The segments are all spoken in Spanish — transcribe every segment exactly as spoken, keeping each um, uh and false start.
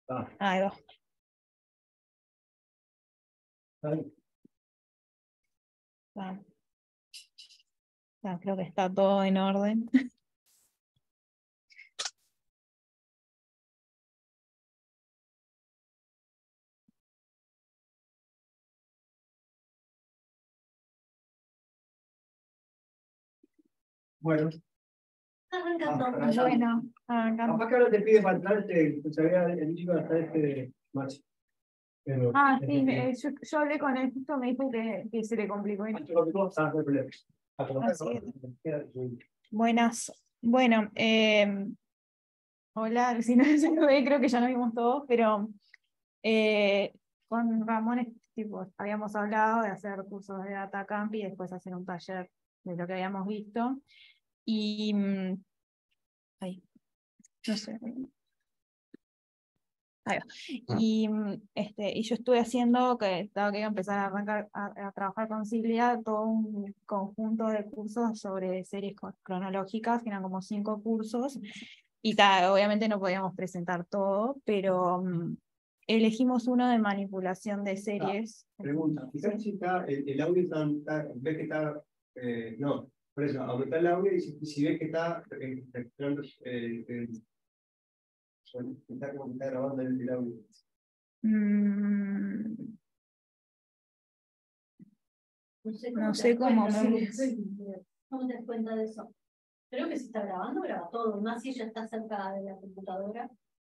Ah, Ahí va. ahí. Ah, ah, creo que está todo en orden. Bueno, Arrancando. Ah, arrancando. Bueno, arrancamos. capaz que ahora te pide faltar este, que se había el chico hasta este Maxi. Pero, Ah, sí, este, eh, yo, yo hablé con él, justo me dijo que, que se le complicó. y no. Maxi, lo que tú- ah, no hay problema. Ah, pero acá Así no, es. queda su- Buenas. Bueno, eh, hola, si no se lo ve, creo que ya nos vimos todos, pero eh, con Ramón es- tipo, habíamos hablado de hacer cursos de Data Camp y después hacer un taller de lo que habíamos visto. Y mm, ay, no sé. Ahí va. Y, mm, este, y yo estuve haciendo, que estaba que iba a empezar a arrancar a, a trabajar con Silvia, todo un conjunto de cursos sobre series co- cronológicas, que eran como cinco cursos, y ta, obviamente no podíamos presentar todo, pero mm, elegimos uno de manipulación de series. Pregunta, fíjate si está, el, el audio está, está- ves que está, eh, no, por eso, aumentar el audio y si, si ves que está, eh, registrando, eh, eh, está como que está grabando el, el audio. Mm, No sé No te sé das cómo cuenta, me- sí, ¿cómo te das cuenta de eso? Creo que si está grabando, graba todo. Más si ella está cerca de la computadora.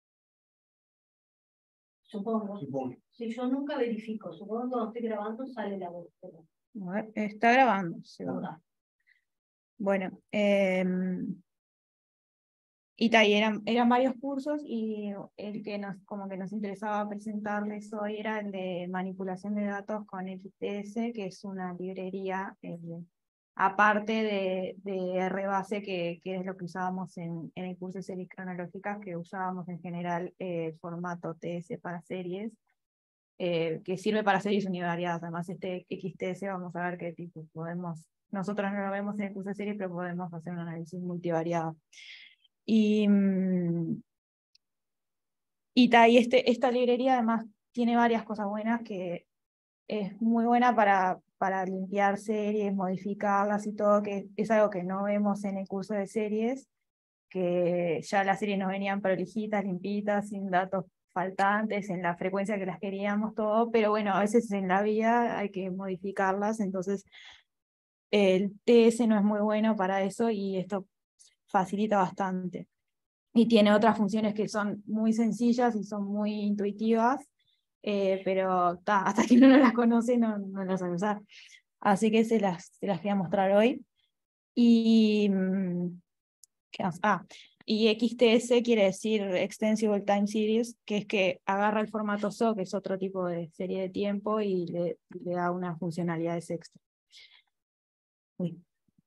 Supongo. Supongo. Si yo nunca verifico, supongo que cuando estoy grabando sale la voz. Pero a ver, está grabando, no seguro. da. Bueno, em, y ta, y eran, eran varios cursos y el que nos, como que nos interesaba presentarles hoy era el de manipulación de datos con X T S, que es una librería eh, aparte de, de Rbase, que, que es lo que usábamos en, en el curso de series cronológicas, que usábamos en general eh, el formato T S para series, eh, que sirve para series univariadas. Además, este X T S vamos a ver qué tipo podemos, nosotros no lo vemos en el curso de series, pero podemos hacer un análisis multivariado. Y, mm, y, ta, y este, esta librería además tiene varias cosas buenas, que es muy buena para, para limpiar series, modificarlas y todo, que es algo que no vemos en el curso de series, que ya las series nos venían prolijitas, limpitas, sin datos faltantes, en la frecuencia que las queríamos, todo, pero bueno, a veces en la vida hay que modificarlas, entonces el T S no es muy bueno para eso y esto facilita bastante. Y tiene otras funciones que son muy sencillas y son muy intuitivas, eh, pero ta, hasta que uno no las conoce no, no las sabe usar. Así que se las, se las quería mostrar hoy. Y, mm, ¿qué más? Ah, y X T S quiere decir Extensible Time Series, que es que agarra el formato S O, que es otro tipo de serie de tiempo, y le, le da unas funcionalidades extra. Uy.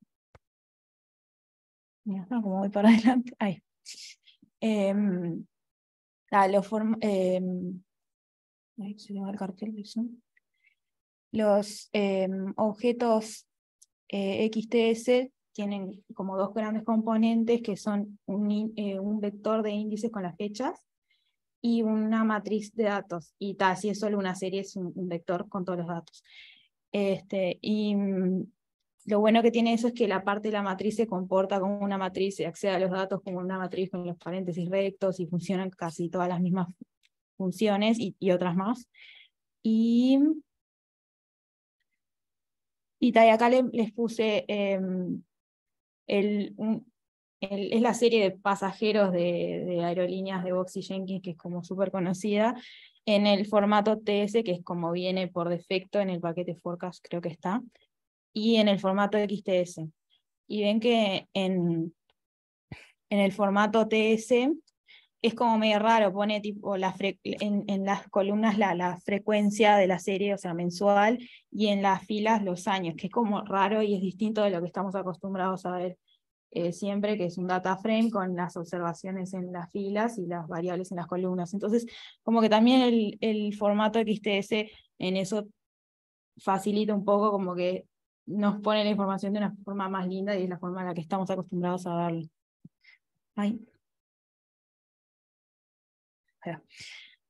Mira, no, como voy para adelante. Ahí. Em, ah, los form- em, Ahí se llama el cartel de Zoom. Los eh, objetos eh, X T S tienen como dos grandes componentes, que son un, in- eh, un vector de índices con las fechas y una matriz de datos. Y ta, si es solo una serie, es un, un vector con todos los datos. Este, y mm, lo bueno que tiene eso es que la parte de la matriz se comporta como una matriz, se accede a los datos como una matriz con los paréntesis rectos y funcionan casi todas las mismas funciones y, y otras más. Y, y ta, y acá le- les puse eh, el, un- el- es la serie de pasajeros de, de aerolíneas de Boxy Jenkins, que es como súper conocida, en el formato T S, que es como viene por defecto en el paquete Forecast, creo que está, y en el formato X T S. Y ven que en, en el formato T S es como medio raro, pone tipo la fre en, en las columnas la, la frecuencia de la serie, o sea, mensual, y en las filas los años, que es como raro y es distinto de lo que estamos acostumbrados a ver eh, siempre, que es un data frame con las observaciones en las filas y las variables en las columnas. Entonces, como que también el, el formato X T S en eso facilita un poco, como que nos pone la información de una forma más linda y es la forma en la que estamos acostumbrados a verlo. Ahí.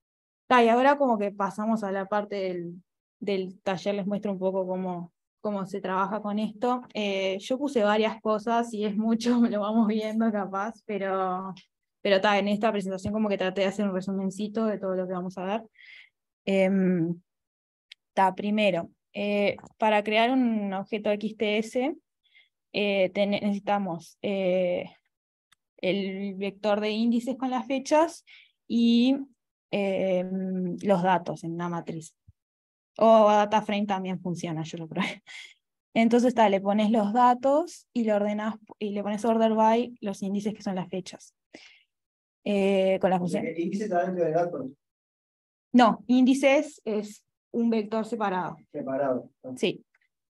Ta, y ahora como que pasamos a la parte del, del taller, les muestro un poco cómo, cómo se trabaja con esto. Eh, yo puse varias cosas, y es mucho, lo vamos viendo capaz, pero, pero ta, en esta presentación como que traté de hacer un resumencito de todo lo que vamos a ver. Eh, ta, primero, eh, para crear un objeto X T S, eh, ten, necesitamos eh, el vector de índices con las fechas y eh, los datos en una matriz. O data frame también funciona, yo lo probé. Entonces está, le pones los datos y le ordenas y le pones order by los índices que son las fechas. Eh, con la función. ¿El índice está dentro de datos? No, índices es un vector separado. Separado. ¿No? Sí.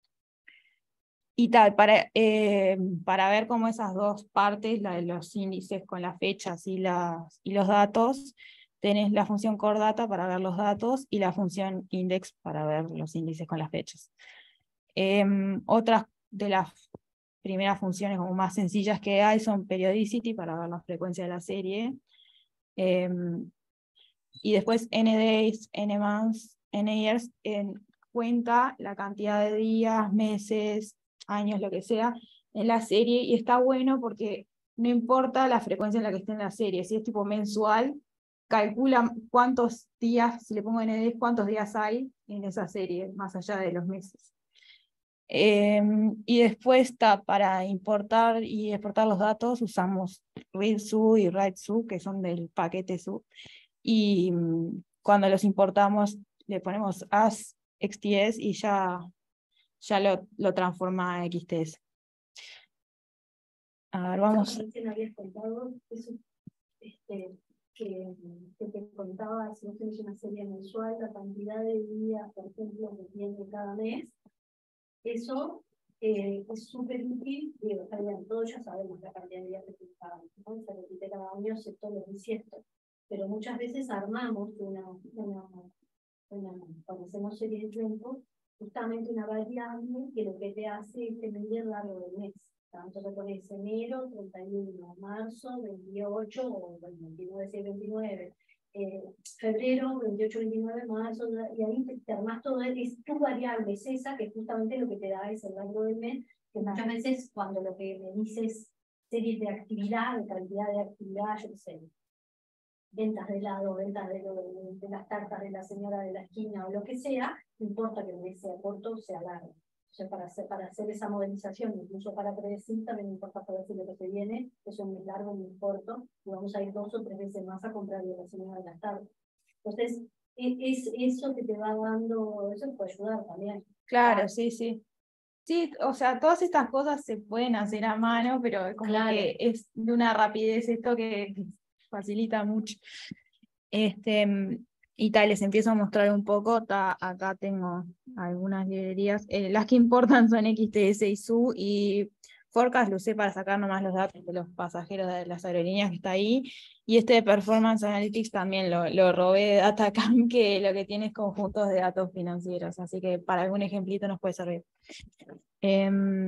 Y tal, para, eh, para ver cómo esas dos partes, la de los índices con las fechas y, las, y los datos, tenés la función core data para ver los datos y la función index para ver los índices con las fechas. Eh, otras de las primeras funciones como más sencillas que hay son periodicity para ver la frecuencia de la serie. Eh, y después ndays, nmonths, nyears, en cuenta la cantidad de días, meses, años, lo que sea, en la serie, y está bueno porque no importa la frecuencia en la que esté en la serie, si es tipo mensual, calcula cuántos días, si le pongo N D, cuántos días hay en esa serie, más allá de los meses. Eh, y después está para importar y exportar los datos, usamos readSU y writeSU, que son del paquete SU, y cuando los importamos le ponemos as X T S y ya ya lo, lo transforma a X T S. A ver, vamos. Recién habías contado eso, este, que, que te contaba, si no tienes una serie mensual, la cantidad de días, por ejemplo, que tiene cada mes. Eso eh, es súper útil, digo, está bien, todos ya sabemos la cantidad de días que tiene cada mes, ¿no? Se repite cada año, excepto los bisiestos. Pero muchas veces armamos una, una, una, cuando hacemos serie de tiempo, justamente una variable que lo que te hace es medir el largo del mes. Tanto te pones enero, treinta y uno, marzo, veintiocho, o veintinueve, veintinueve, eh, febrero, veintiocho, veintinueve, marzo, y ahí te, te armás todo, es tu variable, es esa, que justamente lo que te da es el largo del mes, que muchas veces cuando lo que me dices series de actividad, de cantidad de actividad, yo qué sé, ventas de helado, ventas de, de, de las tartas de la señora de la esquina o lo que sea, no importa que el mes sea corto o sea largo. O sea, para hacer, para hacer esa modelización, incluso para predecir, también no importa predecir lo que se viene, es un mes largo, un mes corto, y vamos a ir dos o tres veces más a comprar de la señora de las tardes. Entonces, es, eso que te va dando, eso te puede ayudar también. Claro, sí, sí. Sí, o sea, todas estas cosas se pueden hacer a mano, pero como claro, que es de una rapidez esto que, que facilita mucho. Este, y tal, les empiezo a mostrar un poco. Ta, acá tengo algunas librerías. Eh, las que importan son X T S y SU, y Forecast lo usé para sacar nomás los datos de los pasajeros de las aerolíneas que está ahí. Y este de Performance Analytics también lo, lo robé de DataCamp, que lo que tiene es conjuntos de datos financieros, así que para algún ejemplito nos puede servir. Eh,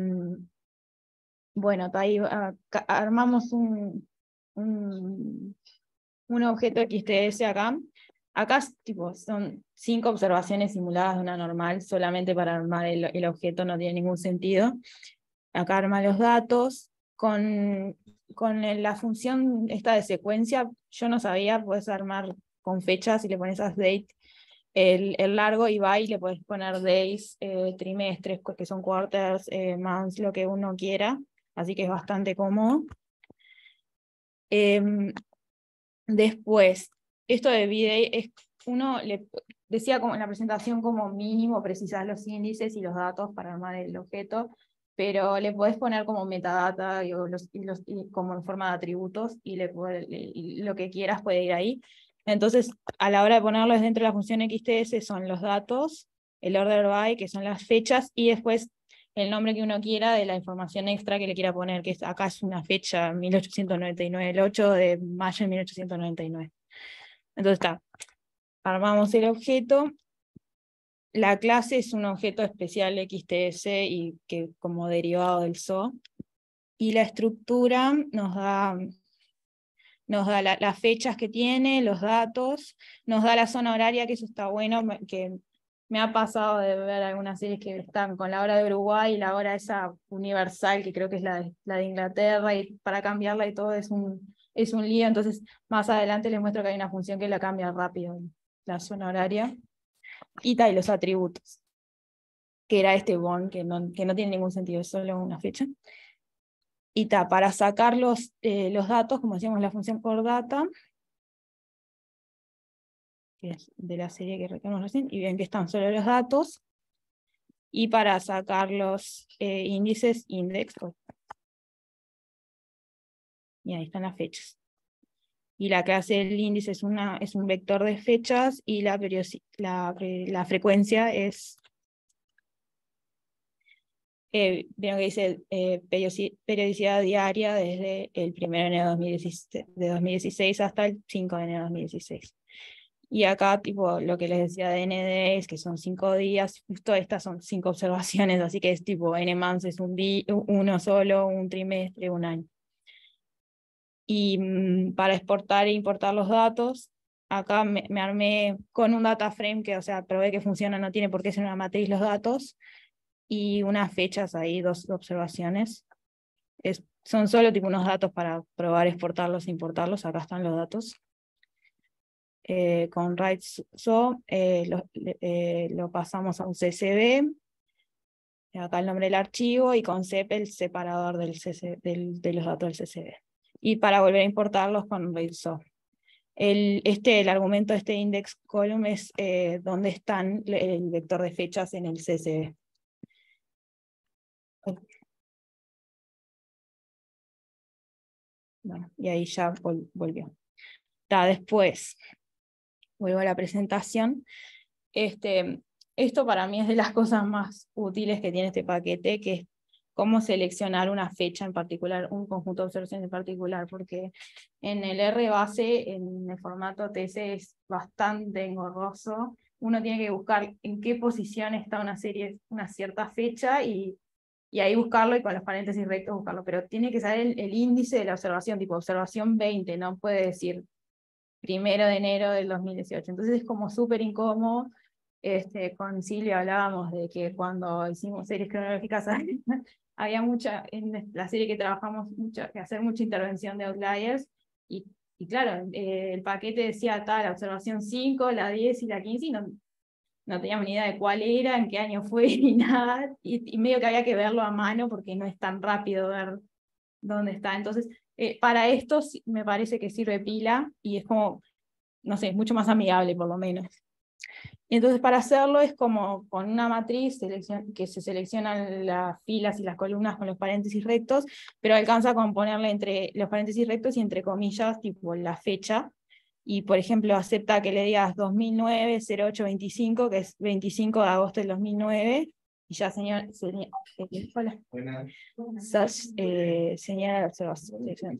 bueno, ahí uh, armamos un, un, un objeto X T S acá. Acá tipo, son cinco observaciones simuladas de una normal, solamente para armar el, el objeto, no tiene ningún sentido. Acá arma los datos. Con, con la función esta de secuencia, yo no sabía, puedes armar con fechas y le pones as date el, el largo, y va y le puedes poner days, eh, trimestres, que son quarters, eh, months, lo que uno quiera, así que es bastante cómodo. Eh, después, esto de V-Day es, uno le decía como en la presentación, como mínimo precisar los índices y los datos para armar el objeto, pero le podés poner como metadata y, los, y los, y como en forma de atributos, y, le puede, y lo que quieras puede ir ahí. Entonces, a la hora de ponerlos dentro de la función X T S son los datos, el order by, que son las fechas, y después el nombre que uno quiera de la información extra que le quiera poner, que es, acá es una fecha, mil ochocientos noventa y nueve, el ocho de mayo de mil ochocientos noventa y nueve. Entonces está, armamos el objeto. La clase es un objeto especial X T S y que como derivado del S O. Y la estructura nos da nos da la, las fechas que tiene, los datos, nos da la zona horaria, que eso está bueno, que me ha pasado de ver algunas series que están con la hora de Uruguay y la hora esa universal, que creo que es la de, la de Inglaterra, y para cambiarla y todo es un, es un lío. Entonces más adelante les muestro que hay una función que la cambia rápido, la zona horaria. Y, ta, y los atributos, que era este bond, que no, que no tiene ningún sentido, es solo una fecha. Y ta, para sacar los, eh, los datos, como decíamos, la función por data, que es de la serie que recordamos recién, y ven que están solo los datos, y para sacar los eh, índices, index, y ahí están las fechas. Y la clase del índice es, una, es un vector de fechas, y la, la, la frecuencia es, eh, vieron que dice eh, periodicidad diaria desde el primero de enero de dos mil dieciséis, de dos mil dieciséis hasta el cinco de enero de dos mil dieciséis. Y acá, tipo, lo que les decía de N D es que son cinco días, justo estas son cinco observaciones, así que es tipo N mans es un día, uno solo, un trimestre, un año. Y mmm, para exportar e importar los datos, acá me, me armé con un data frame, que o sea, probé que funciona, no tiene por qué ser una matriz los datos, y unas fechas ahí, dos observaciones. Es, son solo tipo unos datos para probar exportarlos e importarlos, acá están los datos. Eh, con write-so eh, lo, eh, lo pasamos a un C S V, acá el nombre del archivo, y con C P el separador del C C, del, de los datos del C S V. Y para volver a importarlos con write-so. El, este, el argumento de este index column es eh, donde están el vector de fechas en el C S V. Bueno, y ahí ya vol volvió. Ta, después, vuelvo a la presentación. Este, esto para mí es de las cosas más útiles que tiene este paquete, que es cómo seleccionar una fecha en particular, un conjunto de observaciones en particular, porque en el R base, en el formato T S es bastante engorroso. Uno tiene que buscar en qué posición está una serie, una cierta fecha, y, y ahí buscarlo, y con los paréntesis rectos buscarlo, pero tiene que saber el, el índice de la observación, tipo observación veinte, no puede decir primero de enero del dos mil dieciocho. Entonces es como súper incómodo. Este, con Silvia hablábamos de que cuando hicimos series cronológicas había mucha, en la serie que trabajamos, mucha, que hacer mucha intervención de outliers, y, y claro, eh, el paquete decía tal, la observación cinco, la diez y la quince, y no, no teníamos ni idea de cuál era, en qué año fue, ni nada, y, y medio que había que verlo a mano porque no es tan rápido ver dónde está. Entonces, eh, para esto me parece que sirve pila, y es como, no sé, es mucho más amigable por lo menos. Entonces, para hacerlo es como con una matriz que se seleccionan las filas y las columnas con los paréntesis rectos, pero alcanza con ponerle entre los paréntesis rectos y entre comillas, tipo la fecha, y por ejemplo acepta que le digas dos mil nueve cero ocho veinticinco, que es veinticinco de agosto del dos mil nueve, y ya señor, señor eh, hola. Buenas. Sas, eh, señala la observación.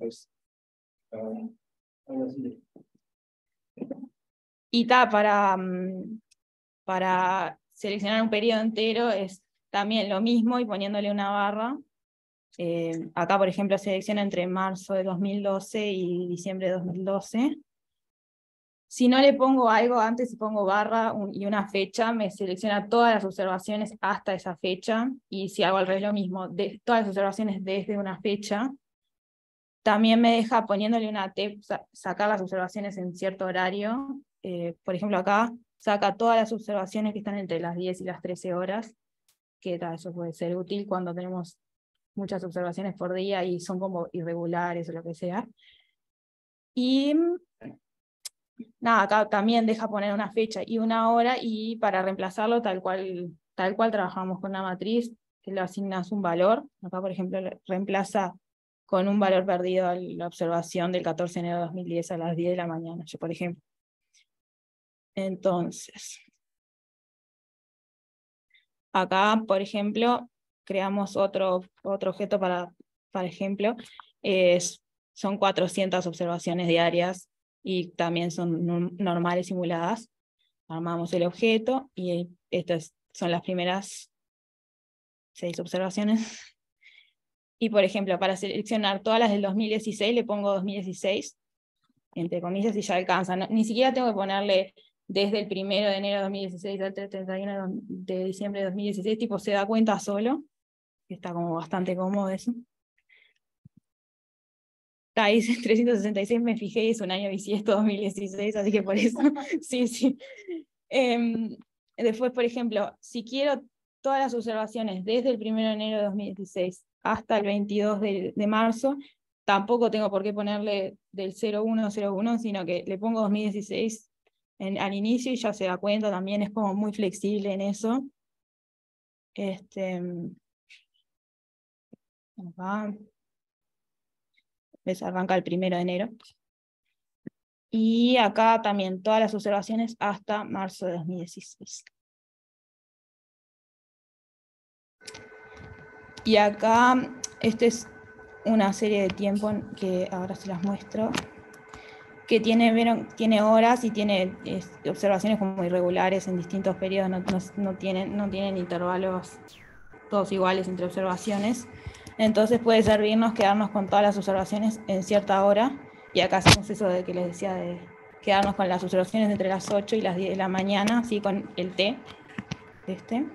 Y ta, para... Um, para seleccionar un periodo entero es también lo mismo, y poniéndole una barra. Eh, acá, por ejemplo, selecciona entre marzo de dos mil doce y diciembre de dos mil doce. Si no le pongo algo antes, si pongo barra un, y una fecha, me selecciona todas las observaciones hasta esa fecha, y si hago al revés lo mismo, de, todas las observaciones desde una fecha. También me deja, poniéndole una T, sacar las observaciones en cierto horario. Eh, por ejemplo, acá saca todas las observaciones que están entre las diez y las trece horas, que tal, eso puede ser útil cuando tenemos muchas observaciones por día y son como irregulares o lo que sea. Y nada, acá también deja poner una fecha y una hora, y para reemplazarlo tal cual, tal cual trabajamos con una matriz, que le asignas un valor. Acá, por ejemplo, reemplaza con un valor perdido a la observación del catorce de enero de dos mil diez a las diez de la mañana, yo, por ejemplo. Entonces, acá, por ejemplo, creamos otro, otro objeto para, para ejemplo, es, son cuatrocientas observaciones diarias, y también son normales simuladas. Armamos el objeto, y estas son las primeras seis observaciones. Y por ejemplo, para seleccionar todas las del dos mil dieciséis, le pongo dos mil dieciséis, entre comillas, y ya alcanza. No, ni siquiera tengo que ponerle desde el primero de enero de dos mil dieciséis al treinta y uno de diciembre de dos mil dieciséis, tipo se da cuenta solo, que está como bastante cómodo eso. Ahí dice trescientos sesenta y seis, me fijé, y es un año bisiesto dos mil dieciséis, así que por eso, sí, sí. Eh, después, por ejemplo, si quiero todas las observaciones desde el primero de enero de dos mil dieciséis hasta el veintidós de, de marzo, tampoco tengo por qué ponerle del cero uno cero uno, sino que le pongo dos mil dieciséis en, al inicio y ya se da cuenta, también es como muy flexible en eso. Este, acá, les arranca el primero de enero. Y acá también todas las observaciones hasta marzo de dos mil dieciséis. Y acá, esta es una serie de tiempo que ahora se las muestro, que tiene, tiene horas y tiene es, observaciones como irregulares en distintos periodos, no, no, no, tienen, no tienen intervalos todos iguales entre observaciones. Entonces puede servirnos quedarnos con todas las observaciones en cierta hora, y acá hacemos eso de que les decía de quedarnos con las observaciones entre las ocho y las diez de la mañana, así con el T, este,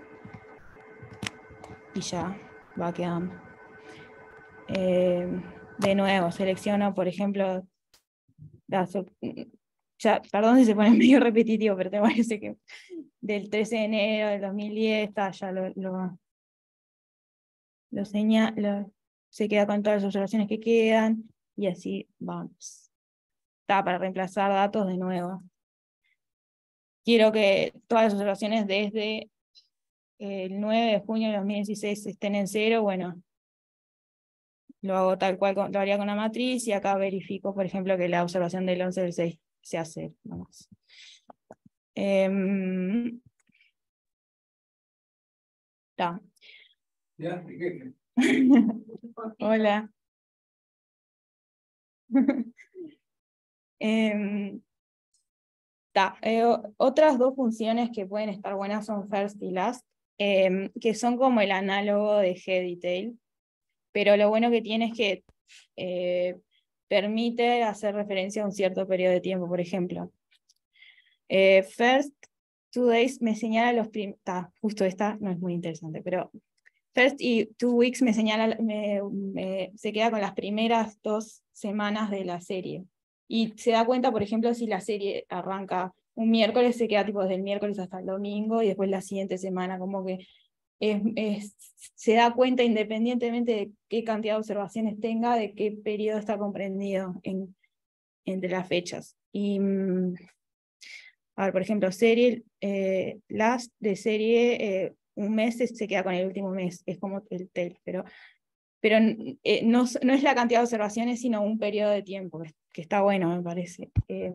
y ya va quedando. Eh, de nuevo, selecciono, por ejemplo, las, ya, perdón si se pone medio repetitivo, pero te parece que del trece de enero del dos mil diez está, ya lo, lo, lo señala, se queda con todas las observaciones que quedan, y así vamos. Está para reemplazar datos de nuevo. Quiero que todas las observaciones desde el nueve de junio de dos mil dieciséis estén en cero, bueno, lo hago tal cual, lo haría con la matriz, y acá verifico, por ejemplo, que la observación del once del seis sea cero. Vamos. Eh, ta. Ya, Hola. eh, ta. Eh, otras dos funciones que pueden estar buenas son first y last, eh, que son como el análogo de GDetail, pero lo bueno que tiene es que eh, permite hacer referencia a un cierto periodo de tiempo. Por ejemplo, eh, first two days me señala los primeros, justo esta no es muy interesante, pero first y two weeks me señala, me, me, se queda con las primeras dos semanas de la serie, y se da cuenta, por ejemplo, si la serie arranca un miércoles, se queda tipo desde el miércoles hasta el domingo, y después la siguiente semana, como que Es, es, se da cuenta, independientemente de qué cantidad de observaciones tenga, de qué periodo está comprendido en, entre las fechas. Y, a ver, por ejemplo, serie, eh, last de serie, eh, un mes se queda con el último mes, es como el tail, pero, pero eh, no, no es la cantidad de observaciones, sino un periodo de tiempo, que está bueno, me parece. Eh,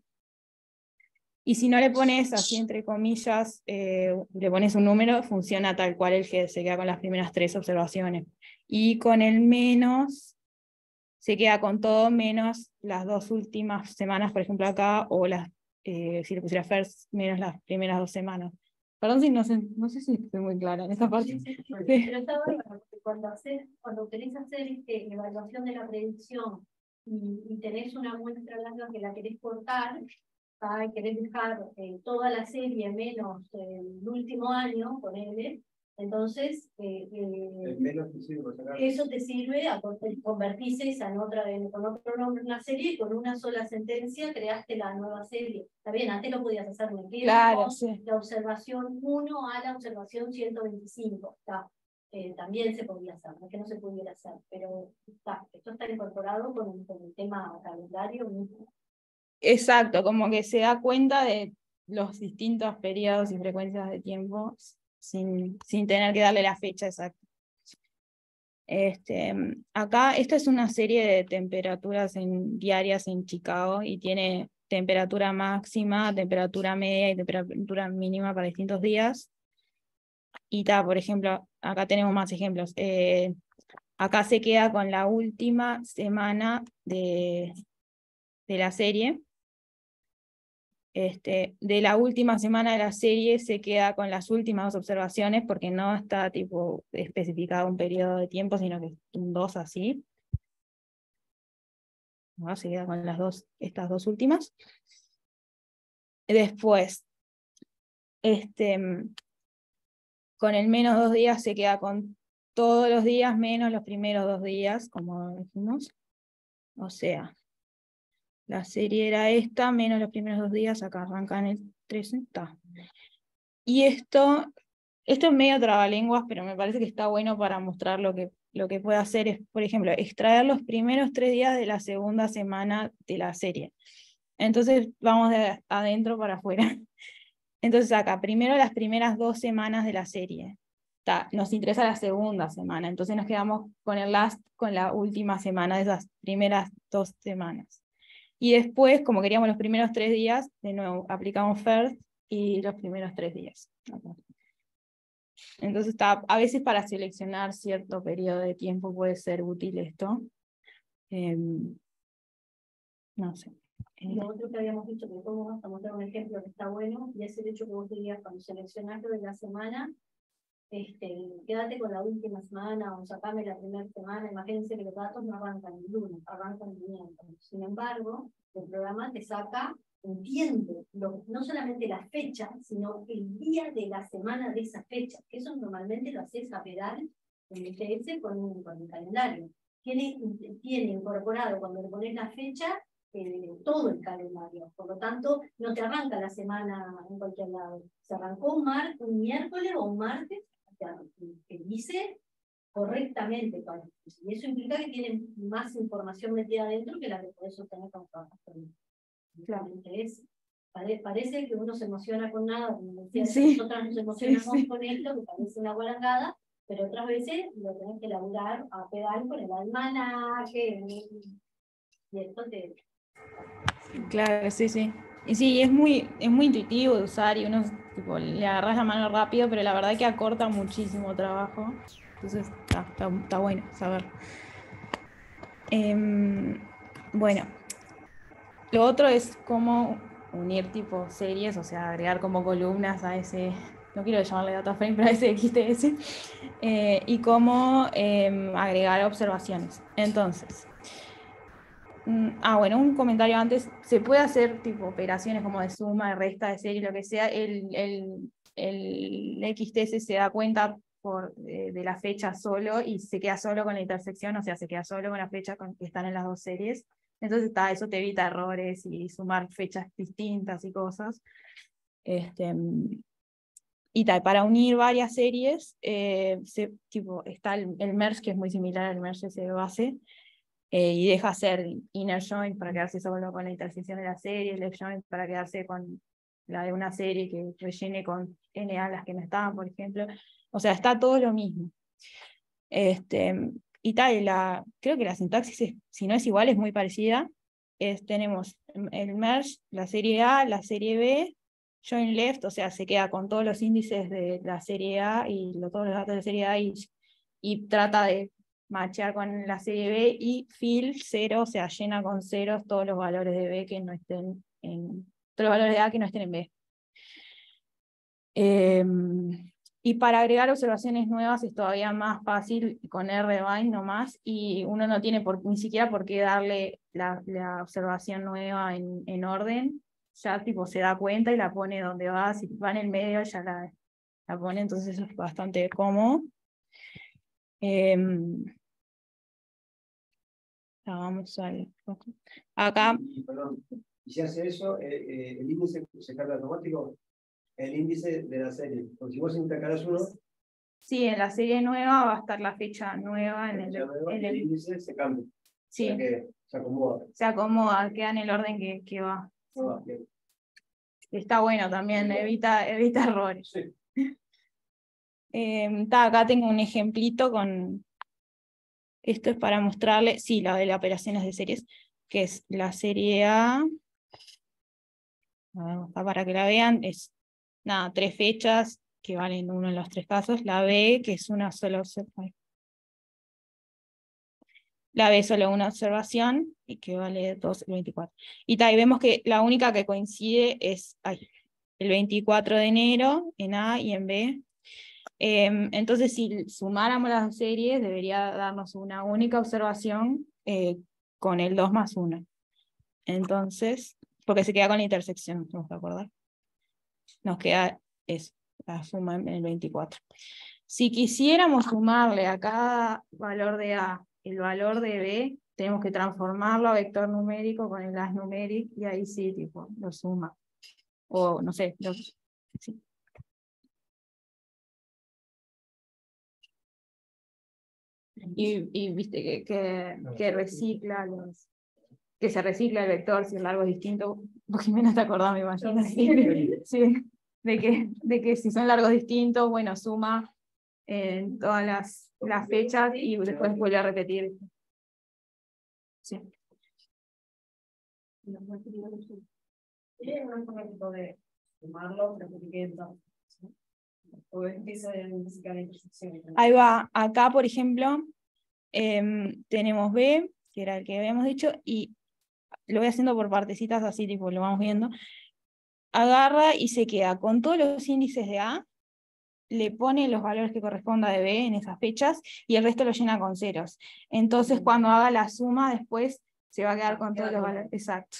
Y si no le pones así entre comillas, eh, le pones un número, funciona tal cual el que se queda con las primeras tres observaciones. Y con el menos, se queda con todo menos las dos últimas semanas, por ejemplo acá, o las, eh, si le pusiera first, menos las primeras dos semanas. Perdón si no sé, no sé si estoy muy clara en esta parte. Sí, sí, sí. Sí. Pero está bueno, porque cuando, haces, cuando querés hacer este, evaluación de la predicción y, y tenés una muestra larga que la querés cortar, ¿tá? Y querés dejar eh, toda la serie menos eh, el último año, ponele, entonces eh, eh, menos te sirve, eso te sirve a convertirse esa en otra, en, con otro nombre una serie, y con una sola sentencia creaste la nueva serie. Está bien, antes lo podías hacer, me quedo Claro, con sí. la observación uno a la observación ciento veinticinco. Está. Eh, también se podía hacer, no es que no se pudiera hacer, pero está, esto está incorporado con, con el tema calendario mismo. Exacto, como que se da cuenta de los distintos periodos y frecuencias de tiempo sin, sin tener que darle la fecha exacta. Este, acá, esta es una serie de temperaturas en, diarias en Chicago, y tiene temperatura máxima, temperatura media y temperatura mínima para distintos días. Y ta, por ejemplo, acá tenemos más ejemplos. Eh, acá se queda con la última semana de, de la serie. Este, de la última semana de la serie se queda con las últimas dos observaciones, porque no está tipo especificado un periodo de tiempo, sino que es un dos así. ¿no? Se queda con las dos, estas dos últimas. Después, este, con el menos dos días se queda con todos los días menos los primeros dos días, como dijimos. O sea, la serie era esta, menos los primeros dos días, acá arranca en el trece. Está. Y esto, esto es medio trabalenguas, pero me parece que está bueno para mostrar lo que, lo que puede hacer es, por ejemplo, extraer los primeros tres días de la segunda semana de la serie. Entonces vamos de adentro para afuera. Entonces acá, primero las primeras dos semanas de la serie. Ta, nos interesa la segunda semana, entonces nos quedamos con el last, con la última semana de esas primeras dos semanas. Y después, como queríamos los primeros tres días, de nuevo aplicamos first y los primeros tres días. Acá. Entonces está, a veces para seleccionar cierto periodo de tiempo puede ser útil esto. Eh, no sé. Lo otro que habíamos dicho, que después vamos a mostrar un ejemplo que está bueno, y es el hecho que vos dirías, cuando seleccionaste de la semana, este, quédate con la última semana o sacame la primera semana. Imagínense que los datos no arrancan el lunes, arrancan el miércoles. Sin embargo, el programa te saca, entiende, lo, no solamente la fecha, sino el día de la semana de esa fecha, que eso normalmente lo haces a pedal en el G S con un, con un calendario. Tiene, tiene incorporado, cuando le pones la fecha, Eh, todo el calendario, por lo tanto no te arranca la semana en cualquier lado, se arrancó un, mar, un miércoles o un martes, o sea, que dice correctamente, y eso implica que tienen más información metida adentro que la que podés obtener con programación. Claro. Es, pare, parece que uno se emociona con nada, como decía, sí. nosotras nos emocionamos sí, sí. con esto, que parece una guarangada, pero otras veces lo tenés que laburar a pedal con el almanaque, y esto te... Claro, sí, sí. Y sí, es muy, es muy intuitivo de usar y uno tipo, le agarras la mano rápido, pero la verdad que acorta muchísimo trabajo. Entonces está, está, está bueno saber. Eh, bueno, lo otro es cómo unir tipo series, o sea, agregar como columnas a ese, no quiero llamarle data frame, pero a ese X T S, eh, y cómo eh, agregar observaciones. Entonces, ah, bueno, un comentario antes, se puede hacer tipo operaciones como de suma, de resta, de serie, lo que sea, el, el, el X T S se da cuenta por, de, de la fecha solo y se queda solo con la intersección, o sea, se queda solo con la fecha con, que están en las dos series. Entonces está, eso te evita errores y sumar fechas distintas y cosas. Este, y tal, para unir varias series, eh, se, tipo, está el, el merge, que es muy similar al merge ese de base, Eh, y deja hacer inner join para quedarse solo con la intersección de la serie, left join para quedarse con la de una serie que rellene con N A las que no estaban, por ejemplo. O sea, está todo lo mismo. Este, y tal, la, creo que la sintaxis, es, si no es igual, es muy parecida. Es, tenemos el merge, la serie A, la serie B, join left, o sea, se queda con todos los índices de la serie A y lo, todos los datos de la serie A y, y trata de machear con la serie B, y fill cero, o sea, llena con ceros todos los valores de B que no estén en, todos los valores de A que no estén en B. Eh, y para agregar observaciones nuevas es todavía más fácil con rbind nomás, y uno no tiene por, ni siquiera por qué darle la, la observación nueva en, en orden, ya tipo se da cuenta y la pone donde va, si va en el medio ya la, la pone, entonces eso es bastante cómodo. Eh, Vamos al... Acá. Y, perdón, y si hace eso, eh, eh, el índice se carga automático, el índice de la serie. Porque si vos intercalás uno. Sí, en la serie nueva va a estar la fecha nueva en el, Nueva, en el, el índice se cambia. Sí. O sea que se acomoda. Se acomoda, queda en el orden que, que va. Ah, Está bueno también, evita, evita errores. Sí. Eh, ta, acá tengo un ejemplito con. Esto es para mostrarle, sí, la de las operaciones de series, que es la serie A. A ver, para que la vean, es nada, tres fechas que valen uno en los tres casos. La B, que es una sola observación. La B solo una observación y que vale dos, el veinticuatro. Y tal, y vemos que la única que coincide es ay, el veinticuatro de enero en A y en B. Eh, entonces, si sumáramos las dos series, debería darnos una única observación eh, con el dos más uno. Entonces, porque se queda con la intersección, ¿nos vamos a acordar? Nos queda eso, la suma en el veinticuatro. Si quisiéramos sumarle a cada valor de A el valor de B, tenemos que transformarlo a vector numérico con el as numeric, y ahí sí, tipo, lo suma. O no sé, lo, sí. Y, y viste que, que, que recicla los, que se recicla el vector si el largo es distinto. Vos, Jimena, te acordás, me imagino. Sí, sí, de, que, de que si son largos distintos, bueno, suma en todas las, las fechas y después vuelve a repetir. Sí. ¿Tiene un tipo de sumarlo, repitiendo? ¿O empieza en física de intersección? Ahí va, acá por ejemplo, eh, tenemos B, que era el que habíamos dicho, y lo voy haciendo por partecitas así, tipo, lo vamos viendo. Agarra y se queda con todos los índices de A, le pone los valores que corresponda de B en esas fechas, y el resto lo llena con ceros. Entonces, cuando haga la suma, después se va a quedar con todos los valores. Exacto.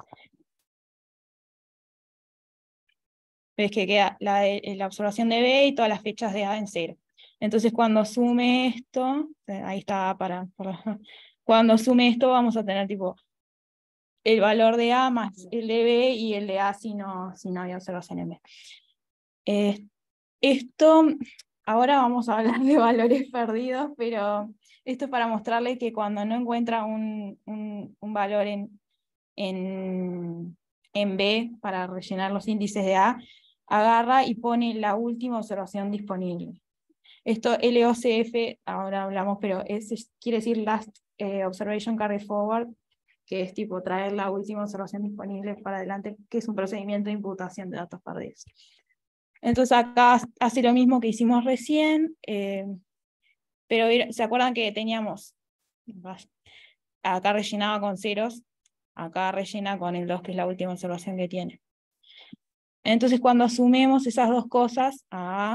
Ves que queda la, la observación de B y todas las fechas de A en cero. Entonces, cuando sume esto, ahí está para, para cuando sume esto, vamos a tener tipo el valor de A más el de B y el de A si no, si no había observación en B. Eh, esto, ahora vamos a hablar de valores perdidos, pero esto es para mostrarle que cuando no encuentra un, un, un valor en, en, en B para rellenar los índices de A, agarra y pone la última observación disponible. Esto L O C F, ahora hablamos, pero es, quiere decir Last eh, Observation Carry Forward, que es tipo traer la última observación disponible para adelante, que es un procedimiento de imputación de datos perdidos. Entonces acá hace lo mismo que hicimos recién, eh, pero ¿se acuerdan que teníamos? Acá rellenaba con ceros, acá rellena con el dos, que es la última observación que tiene. Entonces cuando sumemos esas dos cosas, a,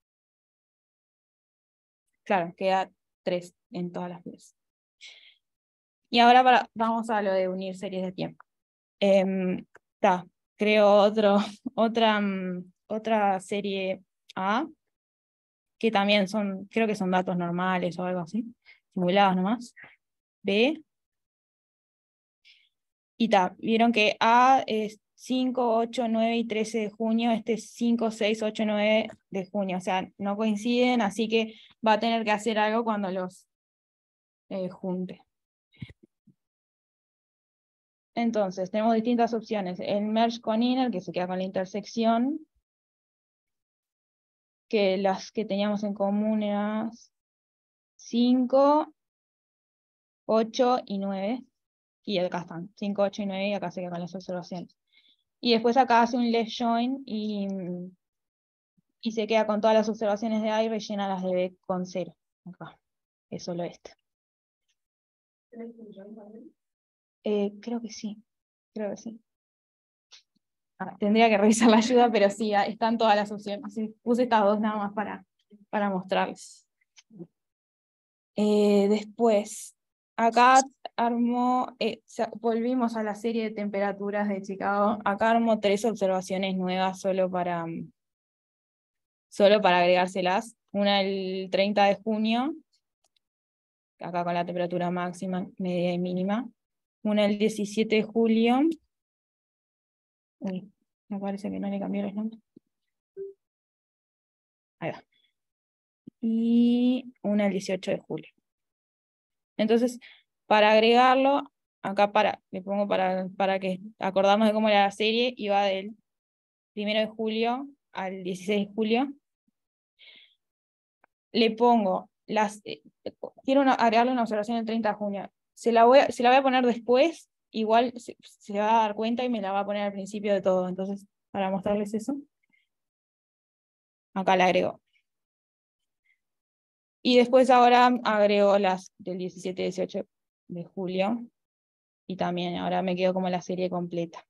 claro, queda tres en todas las veces. Y ahora para, vamos a lo de unir series de tiempo. Eh, ta, creo otro, otra, otra serie A, que también son, creo que son datos normales o algo así, simulados nomás. B. Y ta, vieron que A es cinco, ocho, nueve y trece de junio, este es cinco, seis, ocho, nueve de junio, o sea, no coinciden, así que va a tener que hacer algo cuando los eh, junte. Entonces, tenemos distintas opciones. El merge con inner, que se queda con la intersección, que las que teníamos en común eran cinco, ocho y nueve, y acá están, cinco, ocho y nueve, y acá se queda con las observaciones. Y después acá hace un left join, y, y se queda con todas las observaciones de A y rellena las de B con cero. Acá, es solo este. Eh, creo que sí, creo que sí. Ah, tendría que revisar la ayuda, pero sí, están todas las opciones. Así, puse estas dos nada más para, para mostrarles. Eh, después, acá armó, eh, volvimos a la serie de temperaturas de Chicago. Acá armó tres observaciones nuevas solo para, solo para agregárselas. Una el treinta de junio, acá con la temperatura máxima, media y mínima. Una el diecisiete de julio. Uy, me parece que no le cambió los nombres. Ahí va. Y una el dieciocho de julio. Entonces, para agregarlo, acá para, le pongo para, para que acordarnos de cómo era la serie, iba del primero de julio al dieciséis de julio. Le pongo las, eh, quiero una, agregarle una observación el treinta de junio. Se la voy a, se la voy a poner después, igual se, se va a dar cuenta y me la va a poner al principio de todo. Entonces, para mostrarles eso, acá la agrego. Y después ahora agrego las del diecisiete y dieciocho de julio. Y también ahora me quedo como la serie completa.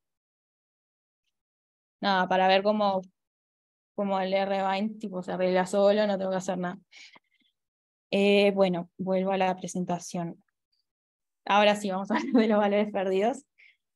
Nada, para ver cómo, cómo el R-Bind tipo, se arregla solo, no tengo que hacer nada. Eh, bueno, vuelvo a la presentación. Ahora sí, vamos a hablar de los valores perdidos.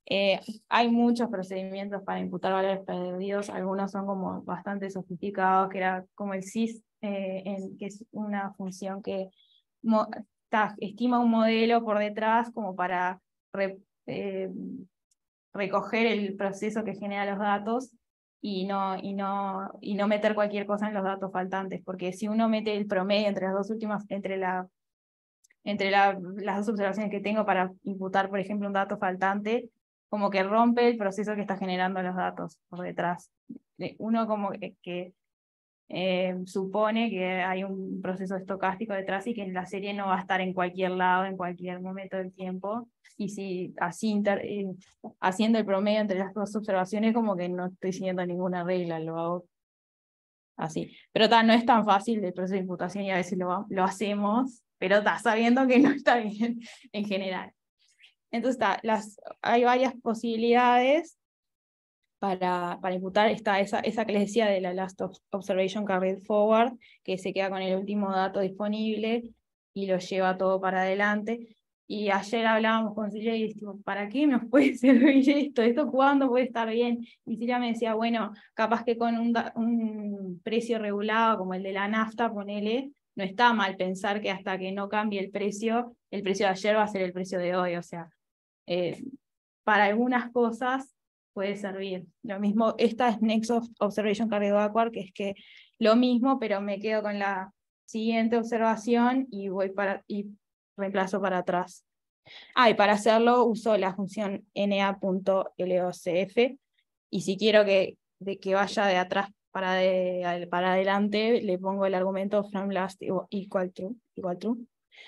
Eh, hay muchos procedimientos para imputar valores perdidos, algunos son como bastante sofisticados, que era como el S I S, eh, en, que es una función que mo, ta, estima un modelo por detrás como para re, eh, recoger el proceso que genera los datos y no, y, no, y no meter cualquier cosa en los datos faltantes, porque si uno mete el promedio entre las dos últimas, entre la entre la, las dos observaciones que tengo para imputar, por ejemplo, un dato faltante, como que rompe el proceso que está generando los datos por detrás. Uno como que, que eh, supone que hay un proceso estocástico detrás y que la serie no va a estar en cualquier lado, en cualquier momento del tiempo, y si así inter, eh, haciendo el promedio entre las dos observaciones, como que no estoy siguiendo ninguna regla, lo hago así. Pero ta, no es tan fácil el proceso de imputación y a veces lo, lo hacemos, pero está sabiendo que no está bien en general. Entonces, ta, las, hay varias posibilidades para, para imputar. Está esa, esa que les decía de la last observation carried forward, que se queda con el último dato disponible y lo lleva todo para adelante. Y ayer hablábamos con Silvia y dijimos, ¿para qué nos puede servir esto? ¿Esto cuándo puede estar bien? Y Silvia me decía, bueno, capaz que con un, un precio regulado como el de la nafta, ponele, no está mal pensar que hasta que no cambie el precio, el precio de ayer va a ser el precio de hoy. O sea, eh, para algunas cosas puede servir. Lo mismo, esta es Next Observation Carried Backward, que es que lo mismo, pero me quedo con la siguiente observación y voy para... Y reemplazo para atrás. Ah, y para hacerlo uso la función na.locf, y si quiero que, de que vaya de atrás para, de, para adelante, le pongo el argumento from last equal true. Equal true.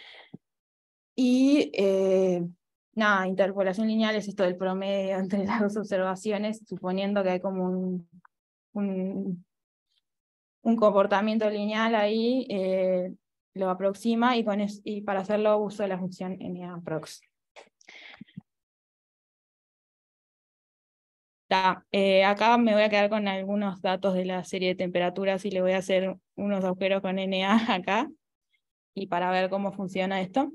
Y eh, nada, interpolación lineal es esto del promedio entre las dos observaciones, suponiendo que hay como un, un, un comportamiento lineal ahí, eh, lo aproxima, y, con es, y para hacerlo uso la función naprox. Ta, eh, acá me voy a quedar con algunos datos de la serie de temperaturas y le voy a hacer unos agujeros con Na acá, y para ver cómo funciona esto.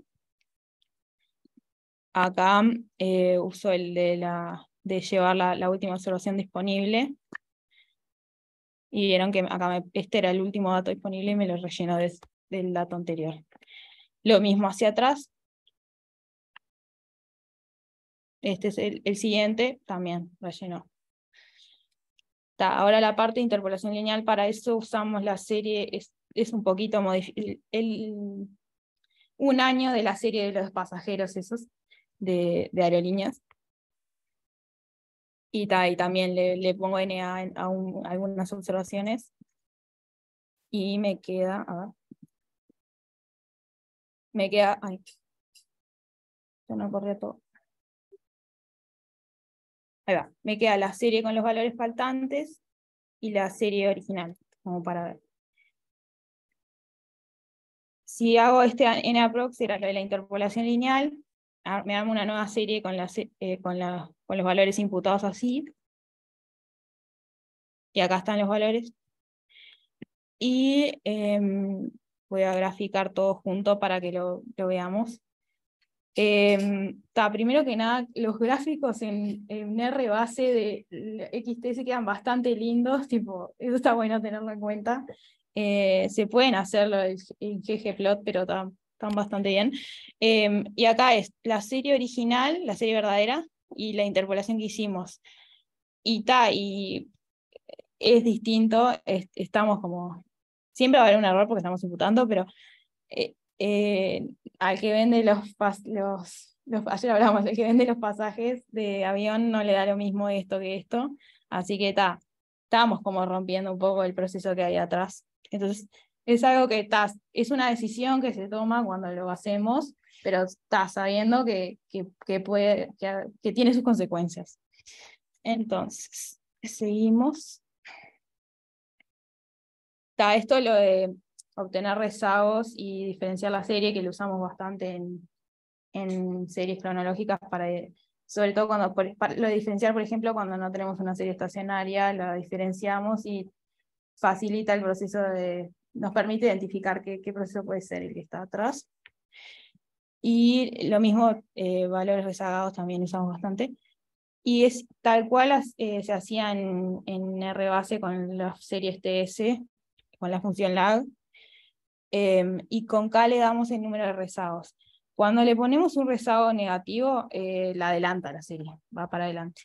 Acá eh, uso el de, la, de llevar la, la última observación disponible. Y vieron que acá me, este era el último dato disponible y me lo relleno de, del dato anterior. Lo mismo hacia atrás. Este es el, el siguiente, también relleno. Ta, ahora la parte de interpolación lineal, para eso usamos la serie, es, es un poquito modificada. Un año de la serie de los pasajeros esos, de, de aerolíneas. Y, ta, y también le, le pongo N A a, a un, algunas observaciones. Y me queda, a ver. Me queda, ay, ya no corrió todo. Ahí va, me queda la serie con los valores faltantes y la serie original, como para ver. Si hago este naprox, era lo de la interpolación lineal, me armo una nueva serie con, la, eh, con, la, con los valores imputados así. Y acá están los valores. Y eh, voy a graficar todo junto para que lo, lo veamos. Eh, ta, primero que nada, los gráficos en, en R base de X T se quedan bastante lindos, tipo, eso está bueno tenerlo en cuenta. Eh, se pueden hacerlo en ggplot, pero están bastante bien. Eh, y acá es la serie original, la serie verdadera, y la interpolación que hicimos. Y ta, y es distinto, es, estamos como, siempre va a haber un error porque estamos imputando, pero eh, eh, al que vende los, los, los, ayer hablamos, el que vende los pasajes de avión no le da lo mismo esto que esto, así que ta, estamos como rompiendo un poco el proceso que hay atrás. Entonces, es algo que ta, es una decisión que se toma cuando lo hacemos, pero está sabiendo que, que, que, puede, que, que tiene sus consecuencias. Entonces, seguimos. Ta, esto lo de obtener rezagos y diferenciar la serie, que lo usamos bastante en, en series cronológicas, para, sobre todo cuando para, lo de diferenciar, por ejemplo, cuando no tenemos una serie estacionaria, la diferenciamos y facilita el proceso de, nos permite identificar qué, qué proceso puede ser el que está atrás. Y lo mismo, eh, valores rezagados también usamos bastante. Y es tal cual eh, se hacía en, en R base con las series T S, con la función lag, eh, y con K le damos el número de rezagos. Cuando le ponemos un rezago negativo, eh, la adelanta la serie, va para adelante.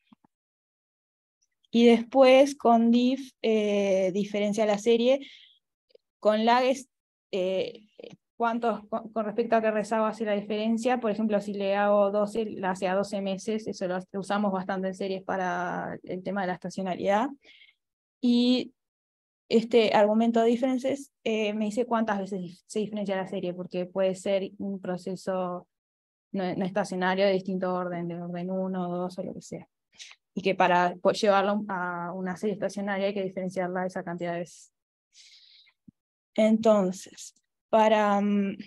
Y después con diff eh, diferencia la serie. Con lag es eh, cuántos, con, con respecto a qué rezago hace la diferencia. Por ejemplo, si le hago doce, la hace a doce meses, eso lo, lo usamos bastante en series para el tema de la estacionalidad. Y este argumento de differences eh, me dice cuántas veces se diferencia la serie, porque puede ser un proceso no, no estacionario de distinto orden, de orden uno, dos o lo que sea. Y que para llevarlo a una serie estacionaria hay que diferenciarla esa cantidad de veces. Entonces, para,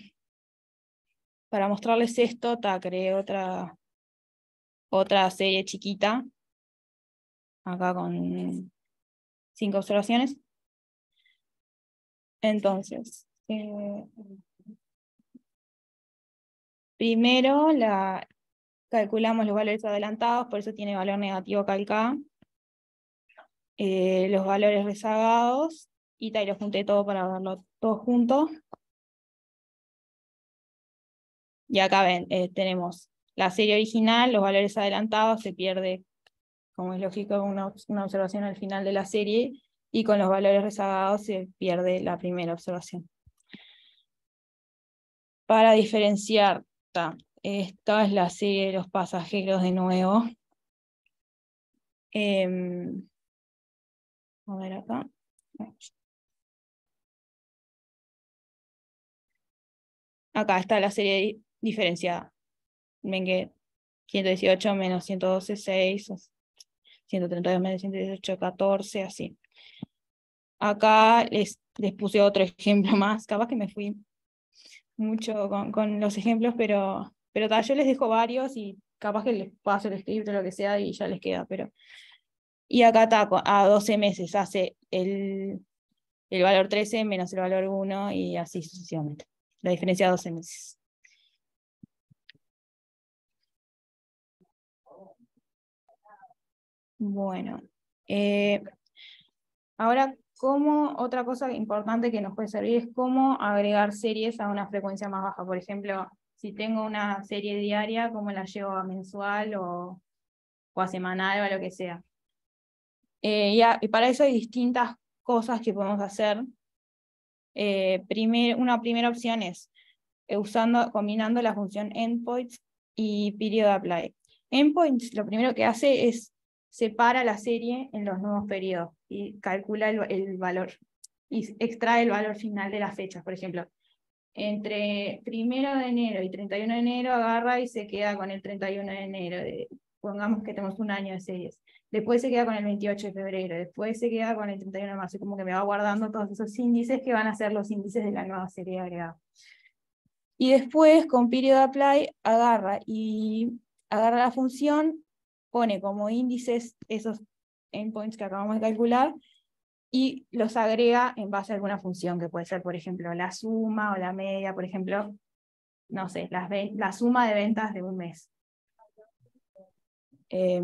para mostrarles esto, ta, creé otra, otra serie chiquita, acá con cinco observaciones. Entonces, eh, primero la, calculamos los valores adelantados, por eso tiene valor negativo acá, eh, los valores rezagados, y, ta, y lo junté todo para verlo todo junto. Y acá ven, eh, tenemos la serie original, los valores adelantados, se pierde, como es lógico, una, una observación al final de la serie, y con los valores rezagados se pierde la primera observación. Para diferenciar, ta, esta es la serie de los pasajeros de nuevo. Eh, a ver acá. Acá está la serie diferenciada. Ven que ciento dieciocho menos ciento doce, seis, ciento treinta y dos menos ciento dieciocho, catorce, así. Acá les, les puse otro ejemplo más, capaz que me fui mucho con, con los ejemplos, pero, pero ta, yo les dejo varios y capaz que les paso el script o lo que sea y ya les queda. Pero... Y acá está, a doce meses hace el, el valor trece menos el valor uno y así sucesivamente. La diferencia de doce meses. Bueno, eh, ahora, cómo, otra cosa importante que nos puede servir es cómo agregar series a una frecuencia más baja. Por ejemplo, si tengo una serie diaria, cómo la llevo a mensual o, o a semanal o a lo que sea. Eh, y, a, y para eso hay distintas cosas que podemos hacer. Eh, primer, una primera opción es eh, usando, combinando la función endpoints y period apply. Endpoints lo primero que hace es separa la serie en los nuevos periodos y calcula el, el valor y extrae el valor final de las fechas. Por ejemplo, entre primero de enero y treinta y uno de enero agarra y se queda con el treinta y uno de enero. De, pongamos que tenemos un año de series. Después se queda con el veintiocho de febrero, después se queda con el treinta y uno de marzo, y como que me va guardando todos esos índices que van a ser los índices de la nueva serie agregada. Y después, con period apply, agarra y agarra la función, pone como índices esos endpoints que acabamos de calcular, y los agrega en base a alguna función, que puede ser, por ejemplo, la suma o la media, por ejemplo, no sé, las la suma de ventas de un mes. Eh,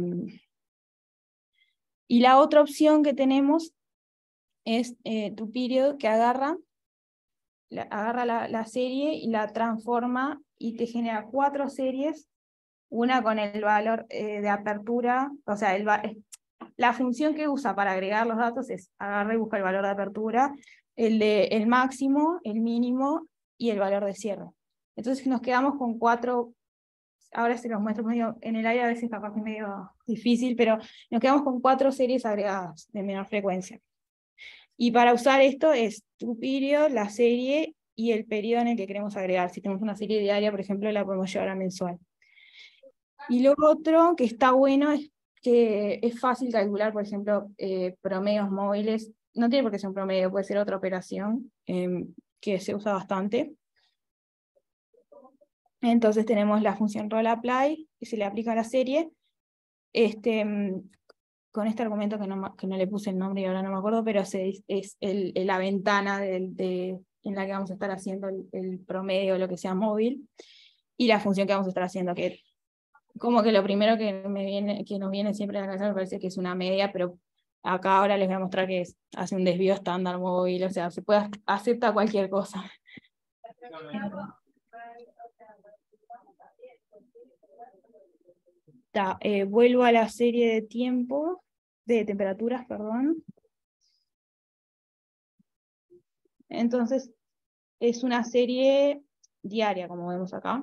y la otra opción que tenemos es eh, toPeriod, que agarra La, agarra la, la serie y la transforma y te genera cuatro series, una con el valor eh, de apertura, o sea, el, la función que usa para agregar los datos es agarra y busca el valor de apertura, el, de, el máximo, el mínimo y el valor de cierre. Entonces nos quedamos con cuatro, ahora se los muestro medio en el aire, a veces capaz que es medio difícil, pero nos quedamos con cuatro series agregadas de menor frecuencia. Y para usar esto es toPeriod, la serie y el periodo en el que queremos agregar. Si tenemos una serie diaria, por ejemplo, la podemos llevar a mensual. Y lo otro que está bueno es que es fácil calcular, por ejemplo, eh, promedios móviles. No tiene por qué ser un promedio, puede ser otra operación eh, que se usa bastante. Entonces tenemos la función rollApply, que se le aplica a la serie. Este... con este argumento que no, que no le puse el nombre y ahora no me acuerdo, pero es, es el, la ventana de, de, en la que vamos a estar haciendo el, el promedio o lo que sea móvil, y la función que vamos a estar haciendo, que como que lo primero que, me viene, que nos viene siempre a la cabeza me parece que es una media, pero acá ahora les voy a mostrar que es, hace un desvío estándar móvil, o sea, se puede, acepta cualquier cosa. Ta, eh, vuelvo a la serie de tiempo, de temperaturas, perdón. Entonces, es una serie diaria, como vemos acá.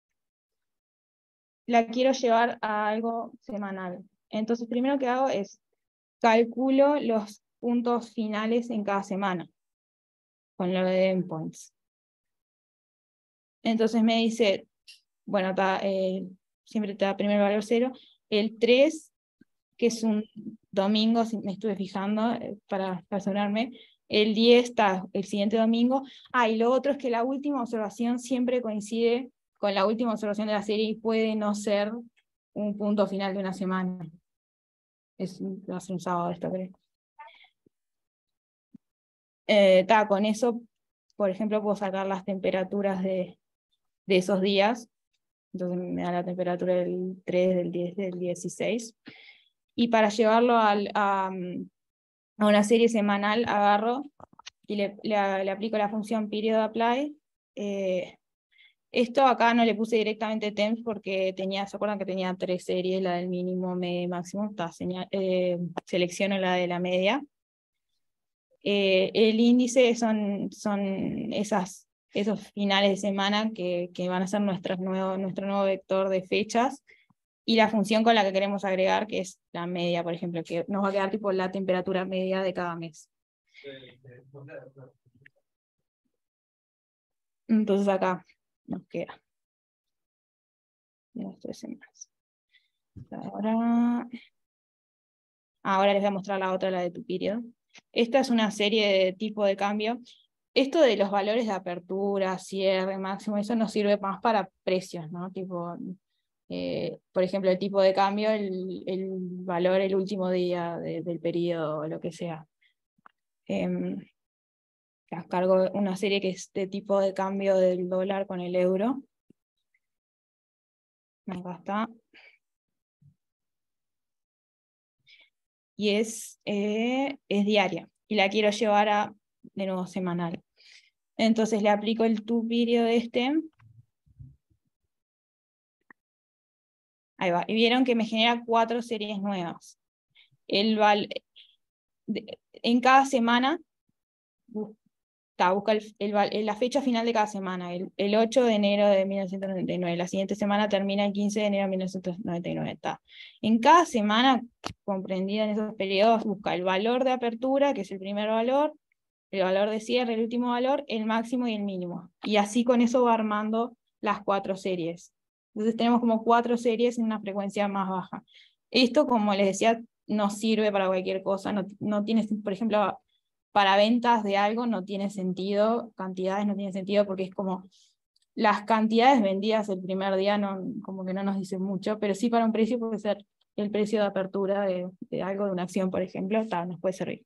La quiero llevar a algo semanal. Entonces, primero que hago es calculo los puntos finales en cada semana, con lo de endpoints. Entonces me dice, bueno, ta, eh, siempre te da primero el valor cero, el tres, que es un domingo, si me estuve fijando eh, para asegurarme, el diez está el siguiente domingo. Ah, y lo otro es que la última observación siempre coincide con la última observación de la serie y puede no ser un punto final de una semana. Es va a ser un sábado esto, creo. Eh, ta, con eso, por ejemplo, puedo sacar las temperaturas de, de esos días. Entonces me da la temperatura del tres, del diez, del dieciséis. Y para llevarlo al, a, a una serie semanal, agarro y le, le, le aplico la función period apply. Eh, esto acá no le puse directamente temps porque tenía, ¿se acuerdan que tenía tres series? La del mínimo, medio y máximo. Está, señal, eh, selecciono la de la media. Eh, el índice son, son esas, esos finales de semana que, que van a ser nuestro nuevo, nuestro nuevo vector de fechas, y la función con la que queremos agregar, que es la media, por ejemplo, que nos va a quedar tipo la temperatura media de cada mes. Entonces acá nos queda las tres semanas. Ahora, ahora les voy a mostrar la otra, la de tu periodo. Esta es una serie de tipo de cambio. Esto de los valores de apertura, cierre, máximo, eso nos sirve más para precios, ¿no? Tipo, eh, por ejemplo, el tipo de cambio, el, el valor el último día de, del periodo, o lo que sea. Eh, cargo una serie que es de tipo de cambio del dólar con el euro. Acá está. Y es, eh, es diaria. Y la quiero llevar a, de nuevo, semanal. Entonces le aplico el to period este. Ahí va. Y vieron que me genera cuatro series nuevas. El val de, en cada semana busca, busca el, el, la fecha final de cada semana. El, el ocho de enero de mil novecientos noventa y nueve. La siguiente semana termina el quince de enero de mil novecientos noventa y nueve. Está. En cada semana, comprendida en esos periodos, busca el valor de apertura, que es el primer valor, el valor de cierre, el último valor, el máximo y el mínimo. Y así con eso va armando las cuatro series. Entonces tenemos como cuatro series en una frecuencia más baja. Esto, como les decía, no sirve para cualquier cosa. No, no tiene, por ejemplo, para ventas de algo no tiene sentido, cantidades no tiene sentido, porque es como las cantidades vendidas el primer día no, como que no nos dicen mucho, pero sí para un precio puede ser el precio de apertura de, de algo, de una acción, por ejemplo, tal, nos puede servir.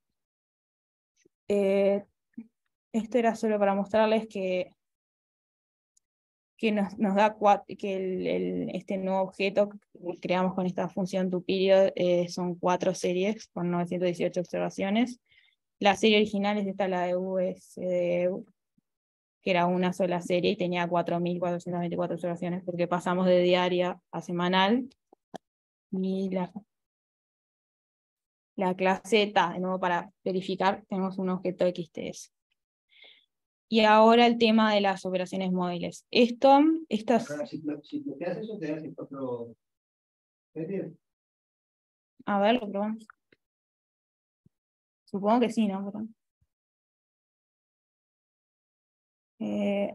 Eh, esto era solo para mostrarles que, que nos, nos da cuatro, que el, el, este nuevo objeto que creamos con esta función toPeriod eh, son cuatro series con novecientas dieciocho observaciones. La serie original es esta, la de U S D U, que era una sola serie y tenía cuatro mil cuatrocientas veinticuatro observaciones, porque pasamos de diaria a semanal. Y la, la clase está, de nuevo para verificar, tenemos un objeto X T S. Y ahora el tema de las operaciones móviles. Esto, estas... Ahora, si, si bloqueas eso, te das el cuatro series. A ver, lo probamos. Supongo que sí, ¿no? Pero... Eh...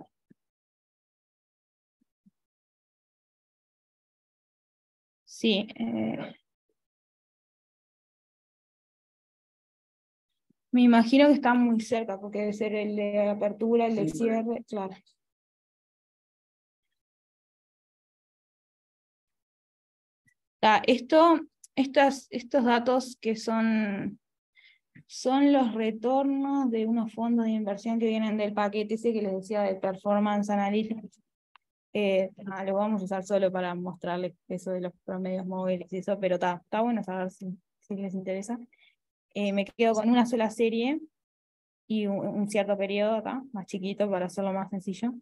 Sí. Eh... Me imagino que está muy cerca, porque debe ser el de apertura, el de sí, cierre, bueno. Claro. Ah, esto, estas, estos datos que son, son los retornos de unos fondos de inversión que vienen del paquete ese que les decía de Performance Analytics. Eh, ah, lo vamos a usar solo para mostrarles eso de los promedios móviles y eso, pero está está bueno saber si, si les interesa. Eh, me quedo con una sola serie y un, un cierto periodo acá, más chiquito para hacerlo más sencillo.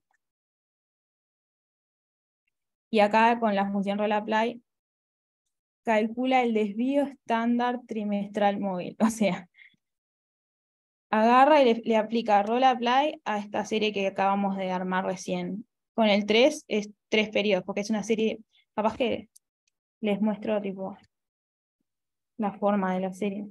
Y acá con la función roll-apply calcula el desvío estándar trimestral móvil. O sea, agarra y le, le aplica roll-apply a esta serie que acabamos de armar recién. Con el tres es tres periodos, porque es una serie, capaz que les muestro tipo la forma de la serie.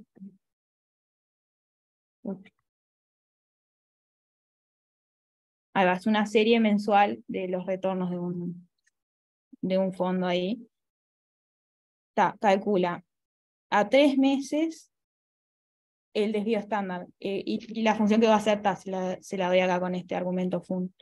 Ahí va, es una serie mensual de los retornos de un, de un fondo ahí. Ta, calcula a tres meses el desvío estándar. Eh, y, y la función que va a hacer, ta, se, la, se la doy acá con este argumento fun.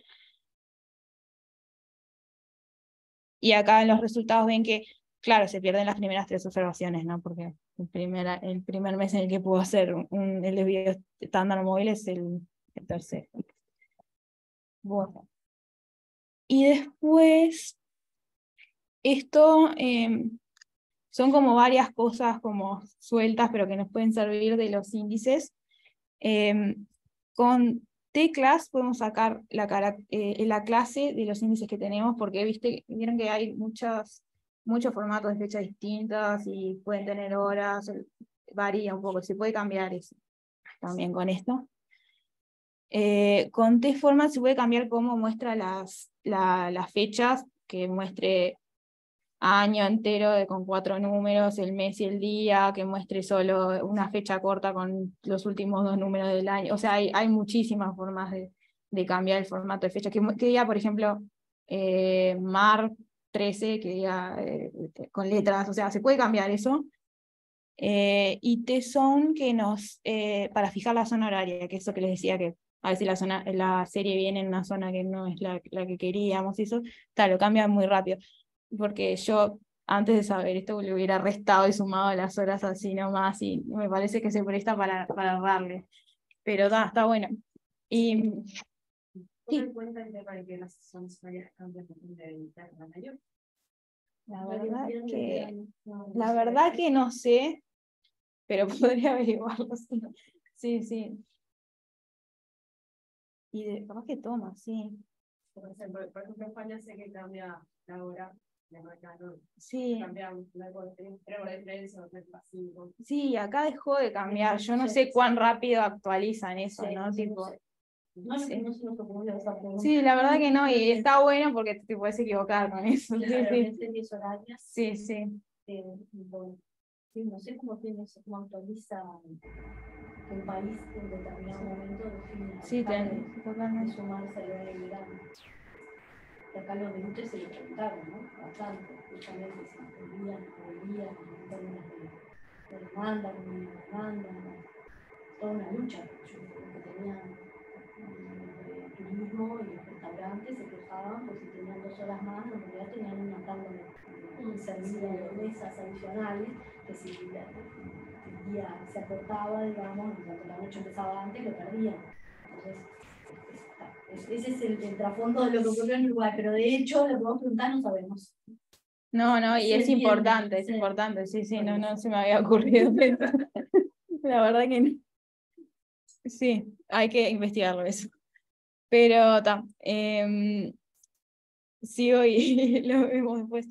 Y acá en los resultados ven que, claro, se pierden las primeras tres observaciones, ¿no? Porque el primer, el primer mes en el que puedo hacer un, el desvío estándar móvil es el, el tercero. Bueno. Y después, esto eh, son como varias cosas como sueltas, pero que nos pueden servir de los índices. Eh, con teclas podemos sacar la, cara, eh, la clase de los índices que tenemos, porque viste, vieron que hay muchas, muchos formatos de fechas distintas y pueden tener horas, varía un poco, se puede cambiar eso también con esto. Eh, con T-Format se puede cambiar cómo muestra las, la, las fechas, que muestre año entero de, con cuatro números, el mes y el día, que muestre solo una fecha corta con los últimos dos números del año. O sea, hay, hay muchísimas formas de, de cambiar el formato de fecha. Que, que diga, por ejemplo, eh, mar trece, que diga eh, con letras, o sea, se puede cambiar eso. Eh, y T-Zone, que nos, eh, para fijar la zona horaria, que es eso que les decía, que a veces la, zona, la serie viene en una zona que no es la, la que queríamos, y eso, tal, lo cambia muy rápido. Porque yo, antes de saber esto, le hubiera restado y sumado las horas así nomás, y me parece que se presta para, para darle. Pero da, está bueno. Y ¿Toma en cuenta el tema de que las zonas horarias cambian de interna mayor? La verdad que, la verdad que no sé, pero podría averiguarlo. Sí, sí. sí. Y de, capaz que toma, sí. Por ejemplo, por ejemplo, en España sé que cambia la hora, de acá no. Sí. Cambia una hora de diferencia, cinco. Sí, acá dejó de cambiar. Yo no sé cuán rápido actualizan eso, Sí, ¿no? sí, Tipo, no sé. No, no, sí. no se nos ocurrió esa pregunta. Sí, la verdad que no, y está bueno porque te puedes equivocar con eso. Sí, sí. Series horarias. Sí, sí. Eh, bueno, sí, no sé cómo tiene, cómo actualiza un país en determinado momento define Sí, dejar te, de, de totalmente. sumarse al horario legal. Y acá los minutos se le preguntaron, ¿no? Bastante, justamente si entendían, volvían en términos de, de demanda, de demanda, toda una lucha. Yo creo que tenían el turismo y los restaurantes se quejaban porque si tenían dos horas más, en realidad tenían una tanda de, de servicio de mesas adicionales, que si la, el día se acortaba, digamos, cuando la noche empezaba antes, lo perdían. Entonces, ese es el, el trasfondo de lo que ocurrió en Uruguay, pero de hecho, lo que vos preguntás no sabemos. No, no, y Sí, es entiendo, importante, es sí. importante, sí, sí, no, no se me había ocurrido. La verdad que no. Sí, hay que investigarlo eso. Pero está. Eh, sigo y lo vemos después.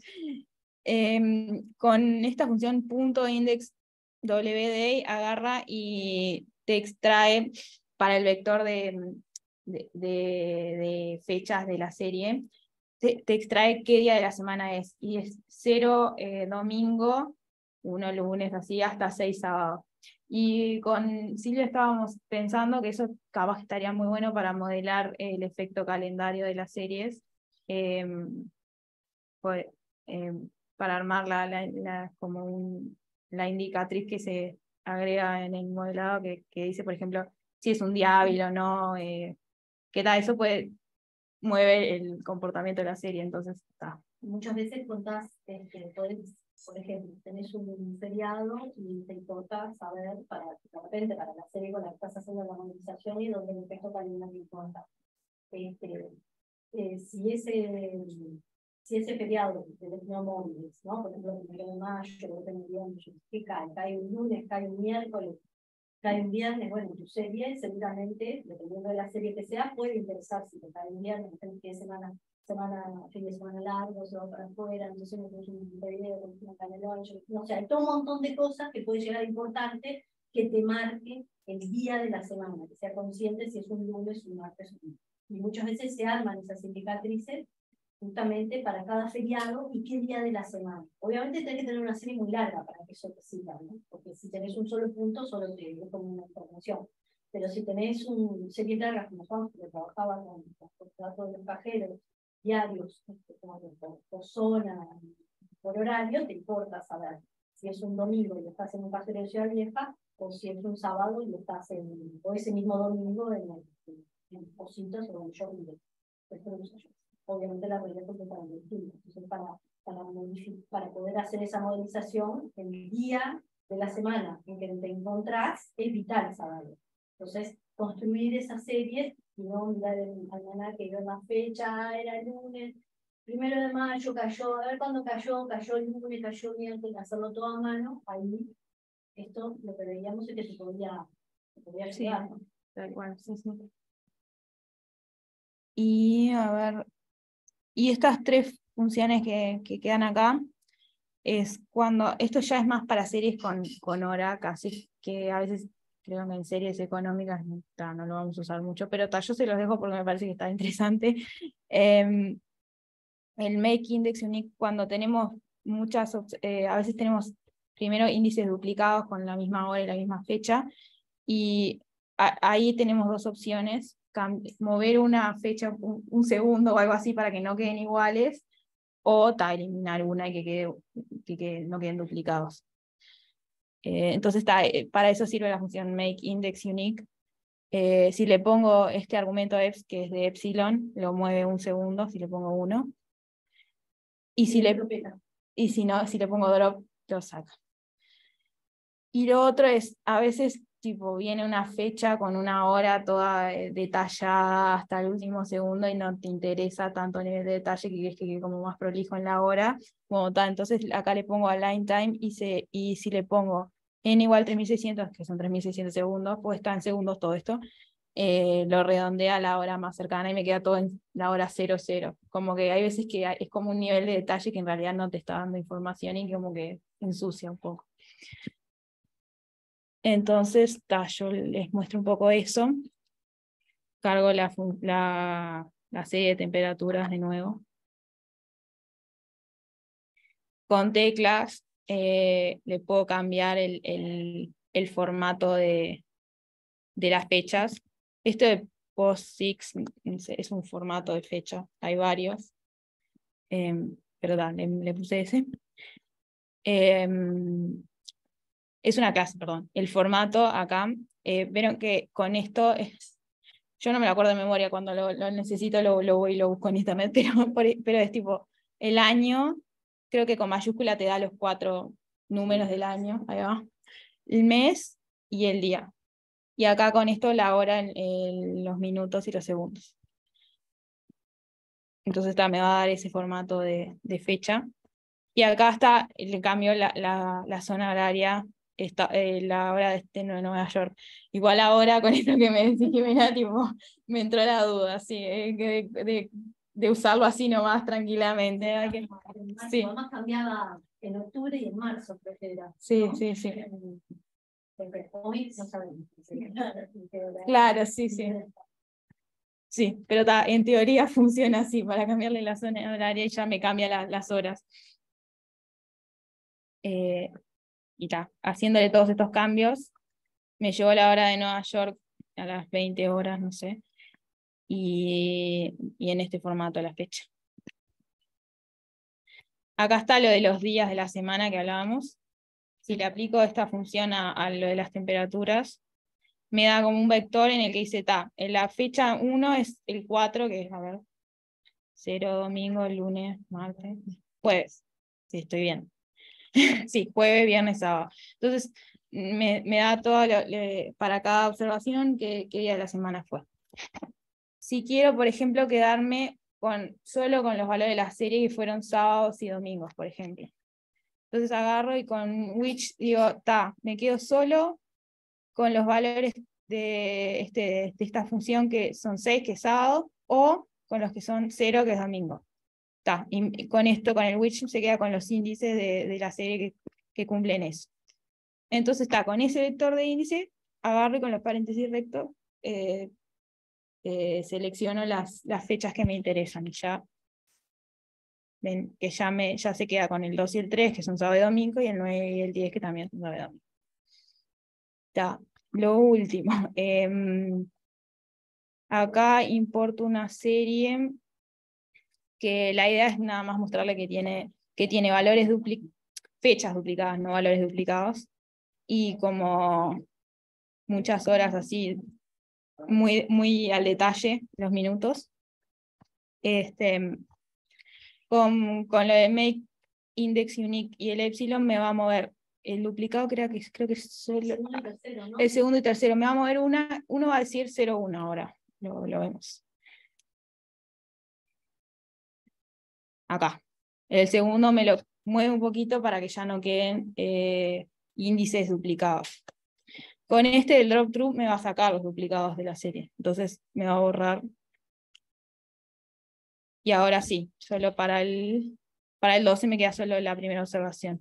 Eh, con esta función punto index W D agarra y te extrae para el vector de, de, de, de fechas de la serie, te, te extrae qué día de la semana es. Y es cero eh, domingo, uno lunes, así, hasta seis sábados. Y con Silvia estábamos pensando que eso capaz estaría muy bueno para modelar el efecto calendario de las series. Eh, pues, eh, para armar la, la, la, como un, la indicatriz que se agrega en el modelado que, que dice, por ejemplo, si es un día hábil o no, eh, qué tal, eso puede mueve el comportamiento de la serie, entonces está. Muchas veces contás que este, podés, por ejemplo, tenés un feriado y te importa saber, para, de repente, para la serie con la que estás haciendo la monetización y donde el efecto calendario importa. Este, eh, si ese si ese feriado de los neomóviles, ¿no? Por ejemplo, el primero de mayo, el primero de ¿qué cae? Cae un lunes, cae un miércoles, cae un viernes, bueno, tu serie seguramente, dependiendo de la serie que sea, puede interesar si te cae un viernes, fin de semana, semana, fin de semana largo, se va para afuera, entonces no tienes un video, una canela, no sé, hay todo un montón de cosas que puede llegar a importante que te marque el día de la semana, que sea consciente si es un lunes, un martes, un miércoles. Y muchas veces se arman esas cicatrices justamente para cada feriado y qué día de la semana. Obviamente tenés que tener una serie muy larga para que eso te sirva, ¿no? Porque si tenés un solo punto, solo te es como una información. Pero si tenés un serie larga, como Juan, que trabajaba con los datos de los cajeros, diarios, como por, por zona, por horario, te importa saber si es un domingo y estás en un cajero de Ciudad Vieja, o si es un sábado y estás en, o ese mismo domingo en, en, en Positos o en York. Obviamente la realidad es completamente distinta. Entonces, para, para, para poder hacer esa modelización, el día de la semana en que te encontrás es vital saberlo. Entonces, construir esas series y no mirar el mañana que era una fecha, era el lunes, primero de mayo cayó, a ver cuándo cayó, cayó el lunes, cayó el miércoles, hacerlo todo a mano, ahí esto lo que veíamos es que se podía, se podía ayudar, Sí, ¿no? tal cual, sí, sí. Y a ver, y estas tres funciones que, que quedan acá, es cuando, esto ya es más para series con, con hora, casi que a veces creo que en series económicas no, ta, no lo vamos a usar mucho, pero ta, yo se los dejo porque me parece que está interesante. Eh, el Make Index Unique, cuando tenemos muchas, eh, a veces tenemos primero índices duplicados con la misma hora y la misma fecha, y a, ahí tenemos dos opciones, mover una fecha un, un segundo o algo así para que no queden iguales, o ta, eliminar una y que, quede, que, que no queden duplicados. Eh, entonces ta, eh, para eso sirve la función Make Index Unique. Eh, si le pongo este argumento EPS, que es de epsilon, lo mueve un segundo, si le pongo uno. Y si, le, y si no, si le pongo drop, lo saca. Y lo otro es, a veces tipo viene una fecha con una hora toda detallada hasta el último segundo y no te interesa tanto el nivel de detalle que quieres que quede como más prolijo en la hora, como tal. Entonces acá le pongo align time y, se, y si le pongo n igual tres mil seiscientos, que son tres mil seiscientos segundos, pues está en segundos todo esto, eh, lo redondea a la hora más cercana y me queda todo en la hora cero cero. Como que hay veces que es como un nivel de detalle que en realidad no te está dando información y como que ensucia un poco. Entonces, ta, yo les muestro un poco eso. Cargo la, la, la serie de temperaturas de nuevo. Con teclas eh, le puedo cambiar el, el, el formato de, de las fechas. Esto de POSIX es un formato de fecha, hay varios. Eh, pero da, le, le puse ese. Eh, es una clase, perdón. El formato acá, eh, vieron que con esto es. Yo no me lo acuerdo de memoria, cuando lo, lo necesito lo, lo voy y lo busco en internet, pero, pero es tipo, el año, creo que con mayúscula te da los cuatro números del año, ahí va, el mes y el día. Y acá con esto la hora, el, el, los minutos y los segundos. Entonces está, me va a dar ese formato de, de fecha. Y acá está, le cambio la, la, la zona horaria, esta, eh, la hora de, este, de Nueva York. Igual ahora con esto que me decís, Jimena, tipo, me entró la duda, sí, eh, de, de, de usarlo así nomás tranquilamente. Hay que, sí. Además cambiaba en octubre y en marzo, creo que era. Sí, ¿no? sí, sí. Hoy no sabemos. Claro, sí, sí. Sí, pero ta, en teoría funciona así, para cambiarle la zona horaria y ya me cambia la, las horas. Eh, y ta, haciéndole todos estos cambios, me llegó la hora de Nueva York a las veinte horas, no sé, y, y en este formato la fecha. Acá está lo de los días de la semana que hablábamos. Si le aplico esta función a, a lo de las temperaturas, me da como un vector en el que dice, ta, en la fecha uno es el cuatro, que es, a ver, cero, domingo, lunes, martes, jueves, sí, estoy bien. Sí, jueves, viernes, sábado. Entonces, me, me da todo lo, le, para cada observación qué, qué día de la semana fue. Si quiero, por ejemplo, quedarme con, solo con los valores de la serie que fueron sábados y domingos, por ejemplo. Entonces agarro y con which digo, ta, me quedo solo con los valores de, este, de esta función que son seis, que es sábado, o con los que son cero, que es domingo. Ta, y, y con esto, con el which, se queda con los índices de, de la serie que, que cumplen eso. Entonces está, con ese vector de índice, agarro y con los paréntesis rectos, eh, eh, selecciono las, las fechas que me interesan, y ya ven que ya, me, ya se queda con el dos y el tres, que son sábado y domingo, y el nueve y el diez, que también son sábado y domingo. Está. Lo último, eh, acá importo una serie que la idea es nada más mostrarle que tiene, que tiene valores dupli fechas duplicadas, no valores duplicados, y como muchas horas así, muy, muy al detalle, los minutos. Este, con, con lo de make index unique y el epsilon me va a mover el duplicado, creo que, creo que es solo El segundo y tercero, ¿no? el segundo y tercero, me va a mover una, uno va a decir cero uno ahora, lo, lo vemos. Acá. El segundo me lo mueve un poquito para que ya no queden eh, índices duplicados. Con este el drop through me va a sacar los duplicados de la serie, entonces me va a borrar. Y ahora sí, solo para el, para el doce me queda solo la primera observación.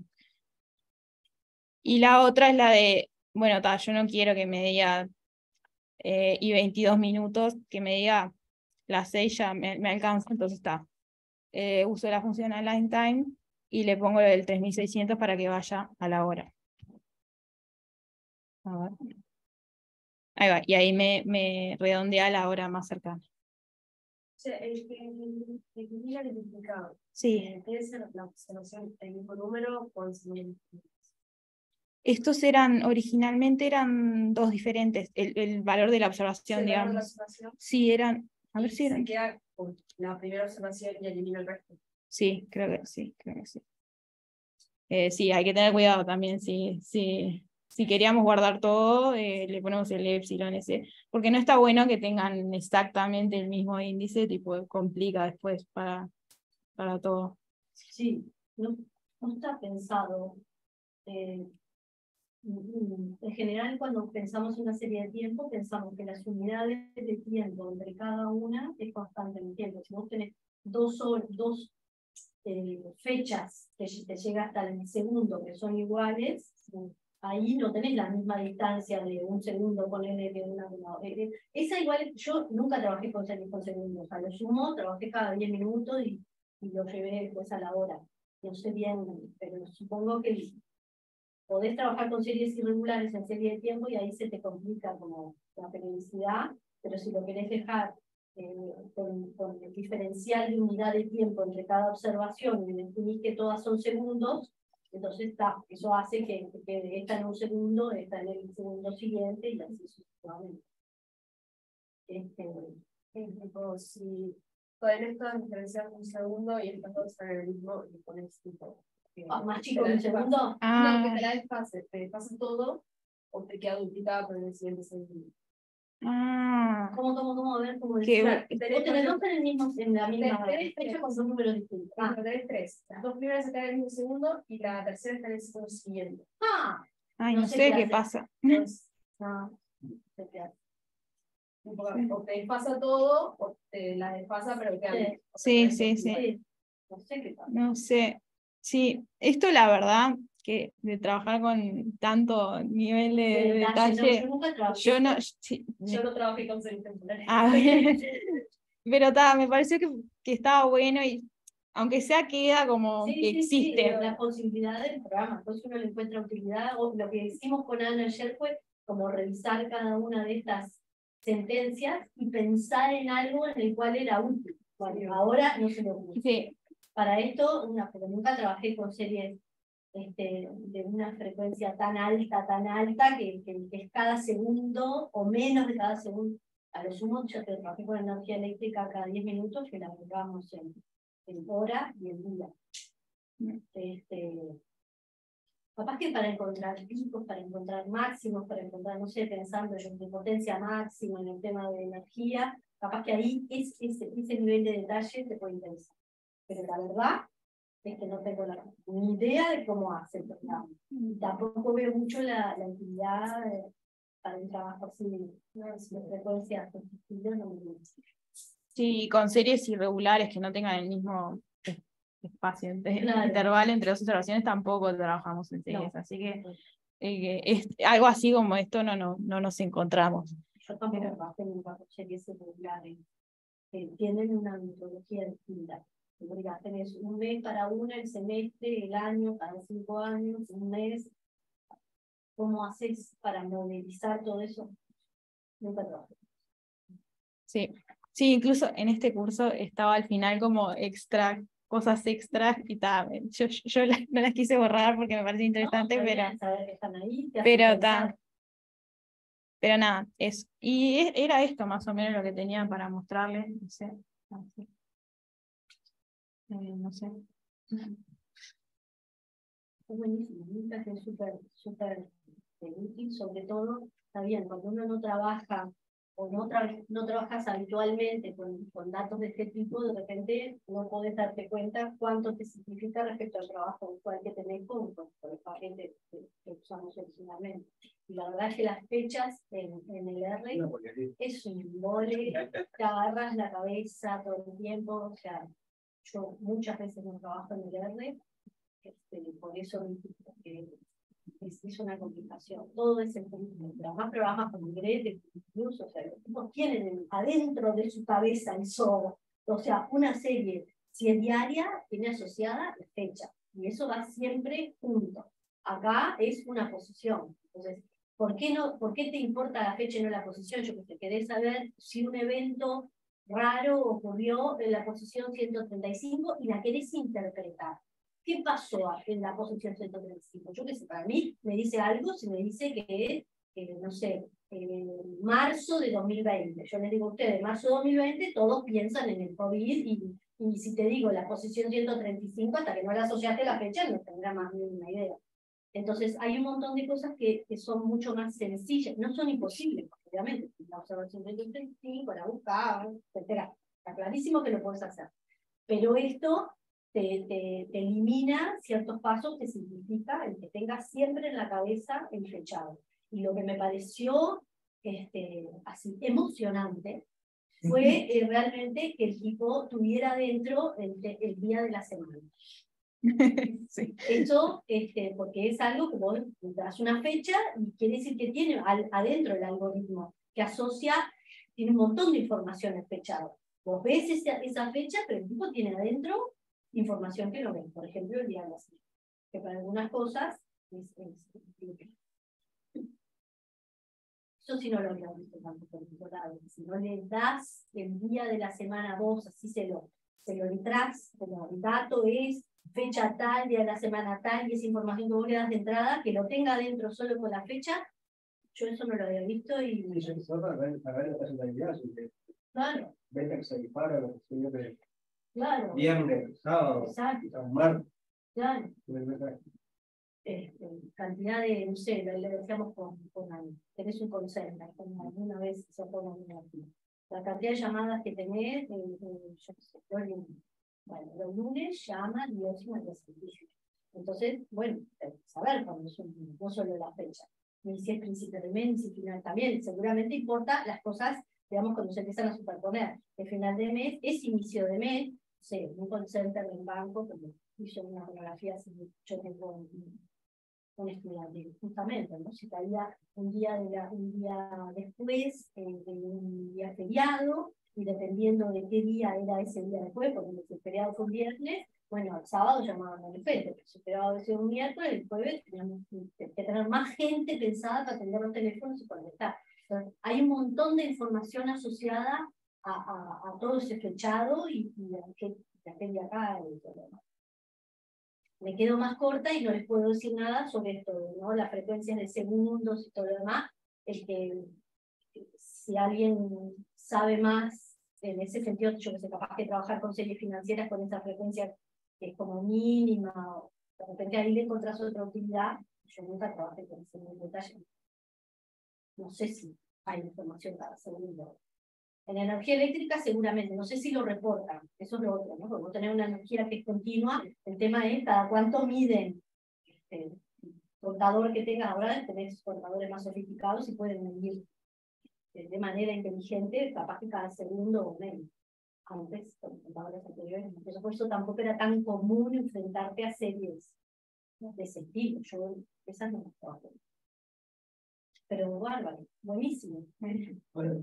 Y la otra es la de, bueno, ta, yo no quiero que me diga eh, y veintidós minutos, que me diga las seis ya me, me alcanza, entonces está. Eh, uso la función align time y le pongo el tres mil seiscientos para que vaya a la hora. A ver. Ahí va, y ahí me, me redondea la hora más cercana. O sea, el que equilibra el duplicado. Sí. Eh, Debe ser la observación el mismo número o el segundo. Estos eran, originalmente eran dos diferentes, el, el valor de la observación, Sí, el valor de la digamos. observación. Sí, eran, a ver Y si eran. se queda con la primera observación y elimina el resto. Sí, creo que sí, creo que sí. Eh, sí, hay que tener cuidado también, sí, sí. Si queríamos guardar todo, eh, le ponemos el epsilon ese, porque no está bueno que tengan exactamente el mismo índice, tipo complica después para, para todo. Sí, no, no está pensado. eh, En general, cuando pensamos en una serie de tiempo, pensamos que las unidades de tiempo entre cada una es constante en el tiempo. Si vos tenés dos, hor- dos eh, fechas que te llega hasta el segundo que son iguales, ahí no tenés la misma distancia de un segundo con N que una con la otra. Eh, Esa igual, yo nunca trabajé con series con segundos, a lo sumo trabajé cada diez minutos y, y lo llevé después a la hora. No sé bien, pero supongo que podés trabajar con series irregulares en serie de tiempo y ahí se te complica como la periodicidad, pero si lo querés dejar eh, con, con el diferencial de unidad de tiempo entre cada observación y definís que todas son segundos, entonces está, eso hace que, que esta en un segundo, esta en el segundo siguiente y así sucesivamente. Este, Es tipo, si pueden estar diferenciar un segundo y estas dos están en el mismo, y pones tipo. ah, más chico que un segundo. Ah. No, que te la desfase, te pasa todo o te queda duplicada por el siguiente segundo. Ah, ¿Cómo, cómo, cómo? A ver, ¿cómo Qué decir? Tenés, Vos tenés dos en, el mismo, en la misma Tenés fecha con dos números distintos. Ah, tenés tres. Las dos primeras están en el mismo segundo y la tercera está en el segundo siguiente. Ah, ay, No no, sé sé qué qué hace. pasa. Entonces, no, no sé qué hace. un poco, o te desfasa todo o te la desfasa, pero queda. Sí. Sí, sí, sí. Sí, no sé qué pasa. No sé. Sí, esto la verdad que de trabajar con tanto nivel de, De de detalle, no, detalle, yo nunca trabajé. yo no. Sí, Yo no trabajé con series temporales. a ver, pero ta, me pareció que, que estaba bueno y aunque sea queda como Sí, que sí, sí, existe. la posibilidad del programa, entonces uno le encuentra utilidad, o lo que hicimos con Ana ayer fue como revisar cada una de estas sentencias y pensar en algo en el cual era útil. Bueno, ahora no se me ocurre. Sí, Para esto, una, pero nunca trabajé con series este, de una frecuencia tan alta, tan alta, que, que, que es cada segundo o menos de cada segundo. A lo sumo, yo te trabajé con energía eléctrica cada diez minutos, que la agregábamos en, en hora y en día. Este, Capaz que para encontrar picos, para encontrar máximos, para encontrar, no sé, pensando yo en potencia máxima, en el tema de energía, capaz que ahí es, ese, ese nivel de detalle te puede interesar. Pero la verdad es que no tengo la, ni idea de cómo hace el programa. Tampoco veo mucho la, la utilidad de, para un trabajo así, no es de frecuencia, no me gusta. Sí, con series irregulares que no tengan el mismo espacio, de, Claro. intervalo entre dos observaciones, tampoco trabajamos en series, No. así que eh, es, algo así como esto no, no, no nos encontramos. Yo tampoco Pero- trabajo en un series irregulares, que tienen una metodología distinta. Mira, tenés un mes para una, el semestre, el año, cada cinco años, un mes. ¿Cómo haces para modelizar todo eso? Nunca trabajé. Sí, sí, incluso en este curso estaba al final como extra, cosas extras y tal. Yo, yo la- no las quise borrar porque me parece interesante, No, está pero, bien saber que están ahí, te hace pero, pensar. ta, pero nada, eso. Y e- era esto más o menos lo que tenía para mostrarles, no sé. No sé. Eh, no sé. Es buenísimo, nunca es súper, súper eh, útil, sobre todo, está bien, cuando uno no trabaja o no, tra no trabajas habitualmente con, con datos de este tipo, de repente no podés darte cuenta cuánto te significa respecto al trabajo actual que tenés con, con, con el paquete que, que usamos originalmente. Y la verdad es que las fechas en, en el R No, porque es un mole, te agarras la cabeza todo el tiempo, o sea, yo muchas veces no trabajo en el R, este, por eso eh, es, es una complicación. Todo es el más programas con ingredientes, incluso, o sea, los tipos tienen adentro de su cabeza el solo. O sea, una serie, si es diaria, tiene asociada la fecha. Y eso va siempre junto. Acá es una posición. Entonces, ¿por qué, no, ¿por qué te importa la fecha y no la posición? Yo que te querés saber si un evento raro ocurrió en la posición ciento treinta y cinco y la querés interpretar. ¿Qué pasó en la posición ciento treinta y cinco? Yo qué sé, para mí me dice algo si me dice que, que no sé, en marzo de dos mil veinte. Yo les digo a ustedes, marzo de dos mil veinte, todos piensan en el COVID y, y si te digo la posición ciento treinta y cinco, hasta que no la asociaste a la fecha, no tendrá más ni una idea. Entonces, hay un montón de cosas que, que son mucho más sencillas, no son imposibles, obviamente. La observación ciento treinta y cinco, la buscaba, etcétera. Está clarísimo que lo puedes hacer. Pero esto te, te, te elimina ciertos pasos que significa el que tengas siempre en la cabeza el fechado. Y lo que me pareció este, así emocionante fue eh, realmente que el tipo tuviera dentro el, el día de la semana. Sí. Eso, este, porque es algo que vos das una fecha y quiere decir que tiene al, adentro el algoritmo, que asocia, tiene un montón de información fechada. Vos ves esa, esa fecha, pero el tipo tiene adentro información que no ves. Por ejemplo, el día de la semana, que para algunas cosas es, es, es eso sí no lo había visto tampoco en ningún lado. Si no le das el día de la semana a vos, así se lo, se lo entras, como el dato es fecha tal, día de la semana tal, y esa información que vos le das de entrada, que lo tenga dentro solo con la fecha, yo eso no lo había visto y... Sí, yo quizás para ver, para ver la personalidad, porque Claro, ves que se dispara, lo que se yo que claro. viernes, sábado, Exacto, quizás martes, claro. me- Este, cantidad de, no sé, lo, lo decíamos con, con algo. Tenés un conserje, como alguna vez se pone una la cantidad de llamadas que tenés, eh, eh, yo qué sé, los lunes. Bueno, los lunes llaman y ocho al día siguiente. Entonces, bueno, tenés que saber cuándo es un lunes, no solo la fecha. Ni si es principio de mes, ni si final también. Seguramente importa las cosas, digamos, cuando se empiezan a superponer. El final de mes es inicio de mes, no sé, un call center en banco, como hizo una fotografía así, yo tengo un, un estudiante, justamente, ¿no? Si caía un día, de la, un día después eh, de un día feriado, y dependiendo de qué día era ese día después, porque si el feriado fue un viernes, bueno, el sábado llamaban al frente, pero si el feriado había sido un miércoles, el jueves teníamos que tener más gente pensada para atender los teléfonos y contestar. Entonces, hay un montón de información asociada a, a, a todo ese fechado y, y a qué de acá y todo lo demás. Me quedo más corta y no les puedo decir nada sobre esto, ¿no? Las frecuencias de segundos y todo lo demás. Es que si alguien sabe más en ese sentido, yo que sé, capaz de trabajar con series financieras con esa frecuencia que es como mínima, o De repente ahí le encontrás otra utilidad. Yo nunca trabajé con ese detalle. No sé si hay información cada segundo. En energía eléctrica seguramente, no sé si lo reportan, eso es lo otro, ¿no? Porque vos tenés una energía que es continua, el tema es cada cuánto miden el contador que tengas ahora, tenés contadores más sofisticados y pueden medir de manera inteligente, capaz que cada segundo o menos. Antes, con contadores anteriores, entonces por eso tampoco era tan común enfrentarte a series de ese estilo. Yo esas no las trabajo. Pero bárbaro, buenísimo. Bueno,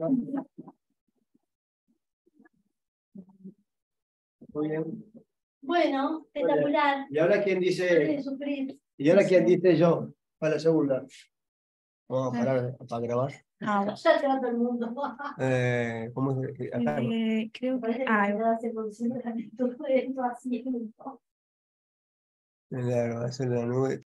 muy bien. Bueno, espectacular. Y ahora quién No dice, de sufrir. y ahora quién dice yo, para la segunda. Vamos a parar para grabar. Ah, bueno. Ya se va todo el mundo. Eh, ¿cómo es? que- Acá, ¿no? Eh, Me creo que. parece que Ah, se va a hacer producción de todo esto así. En la grabación de la nube.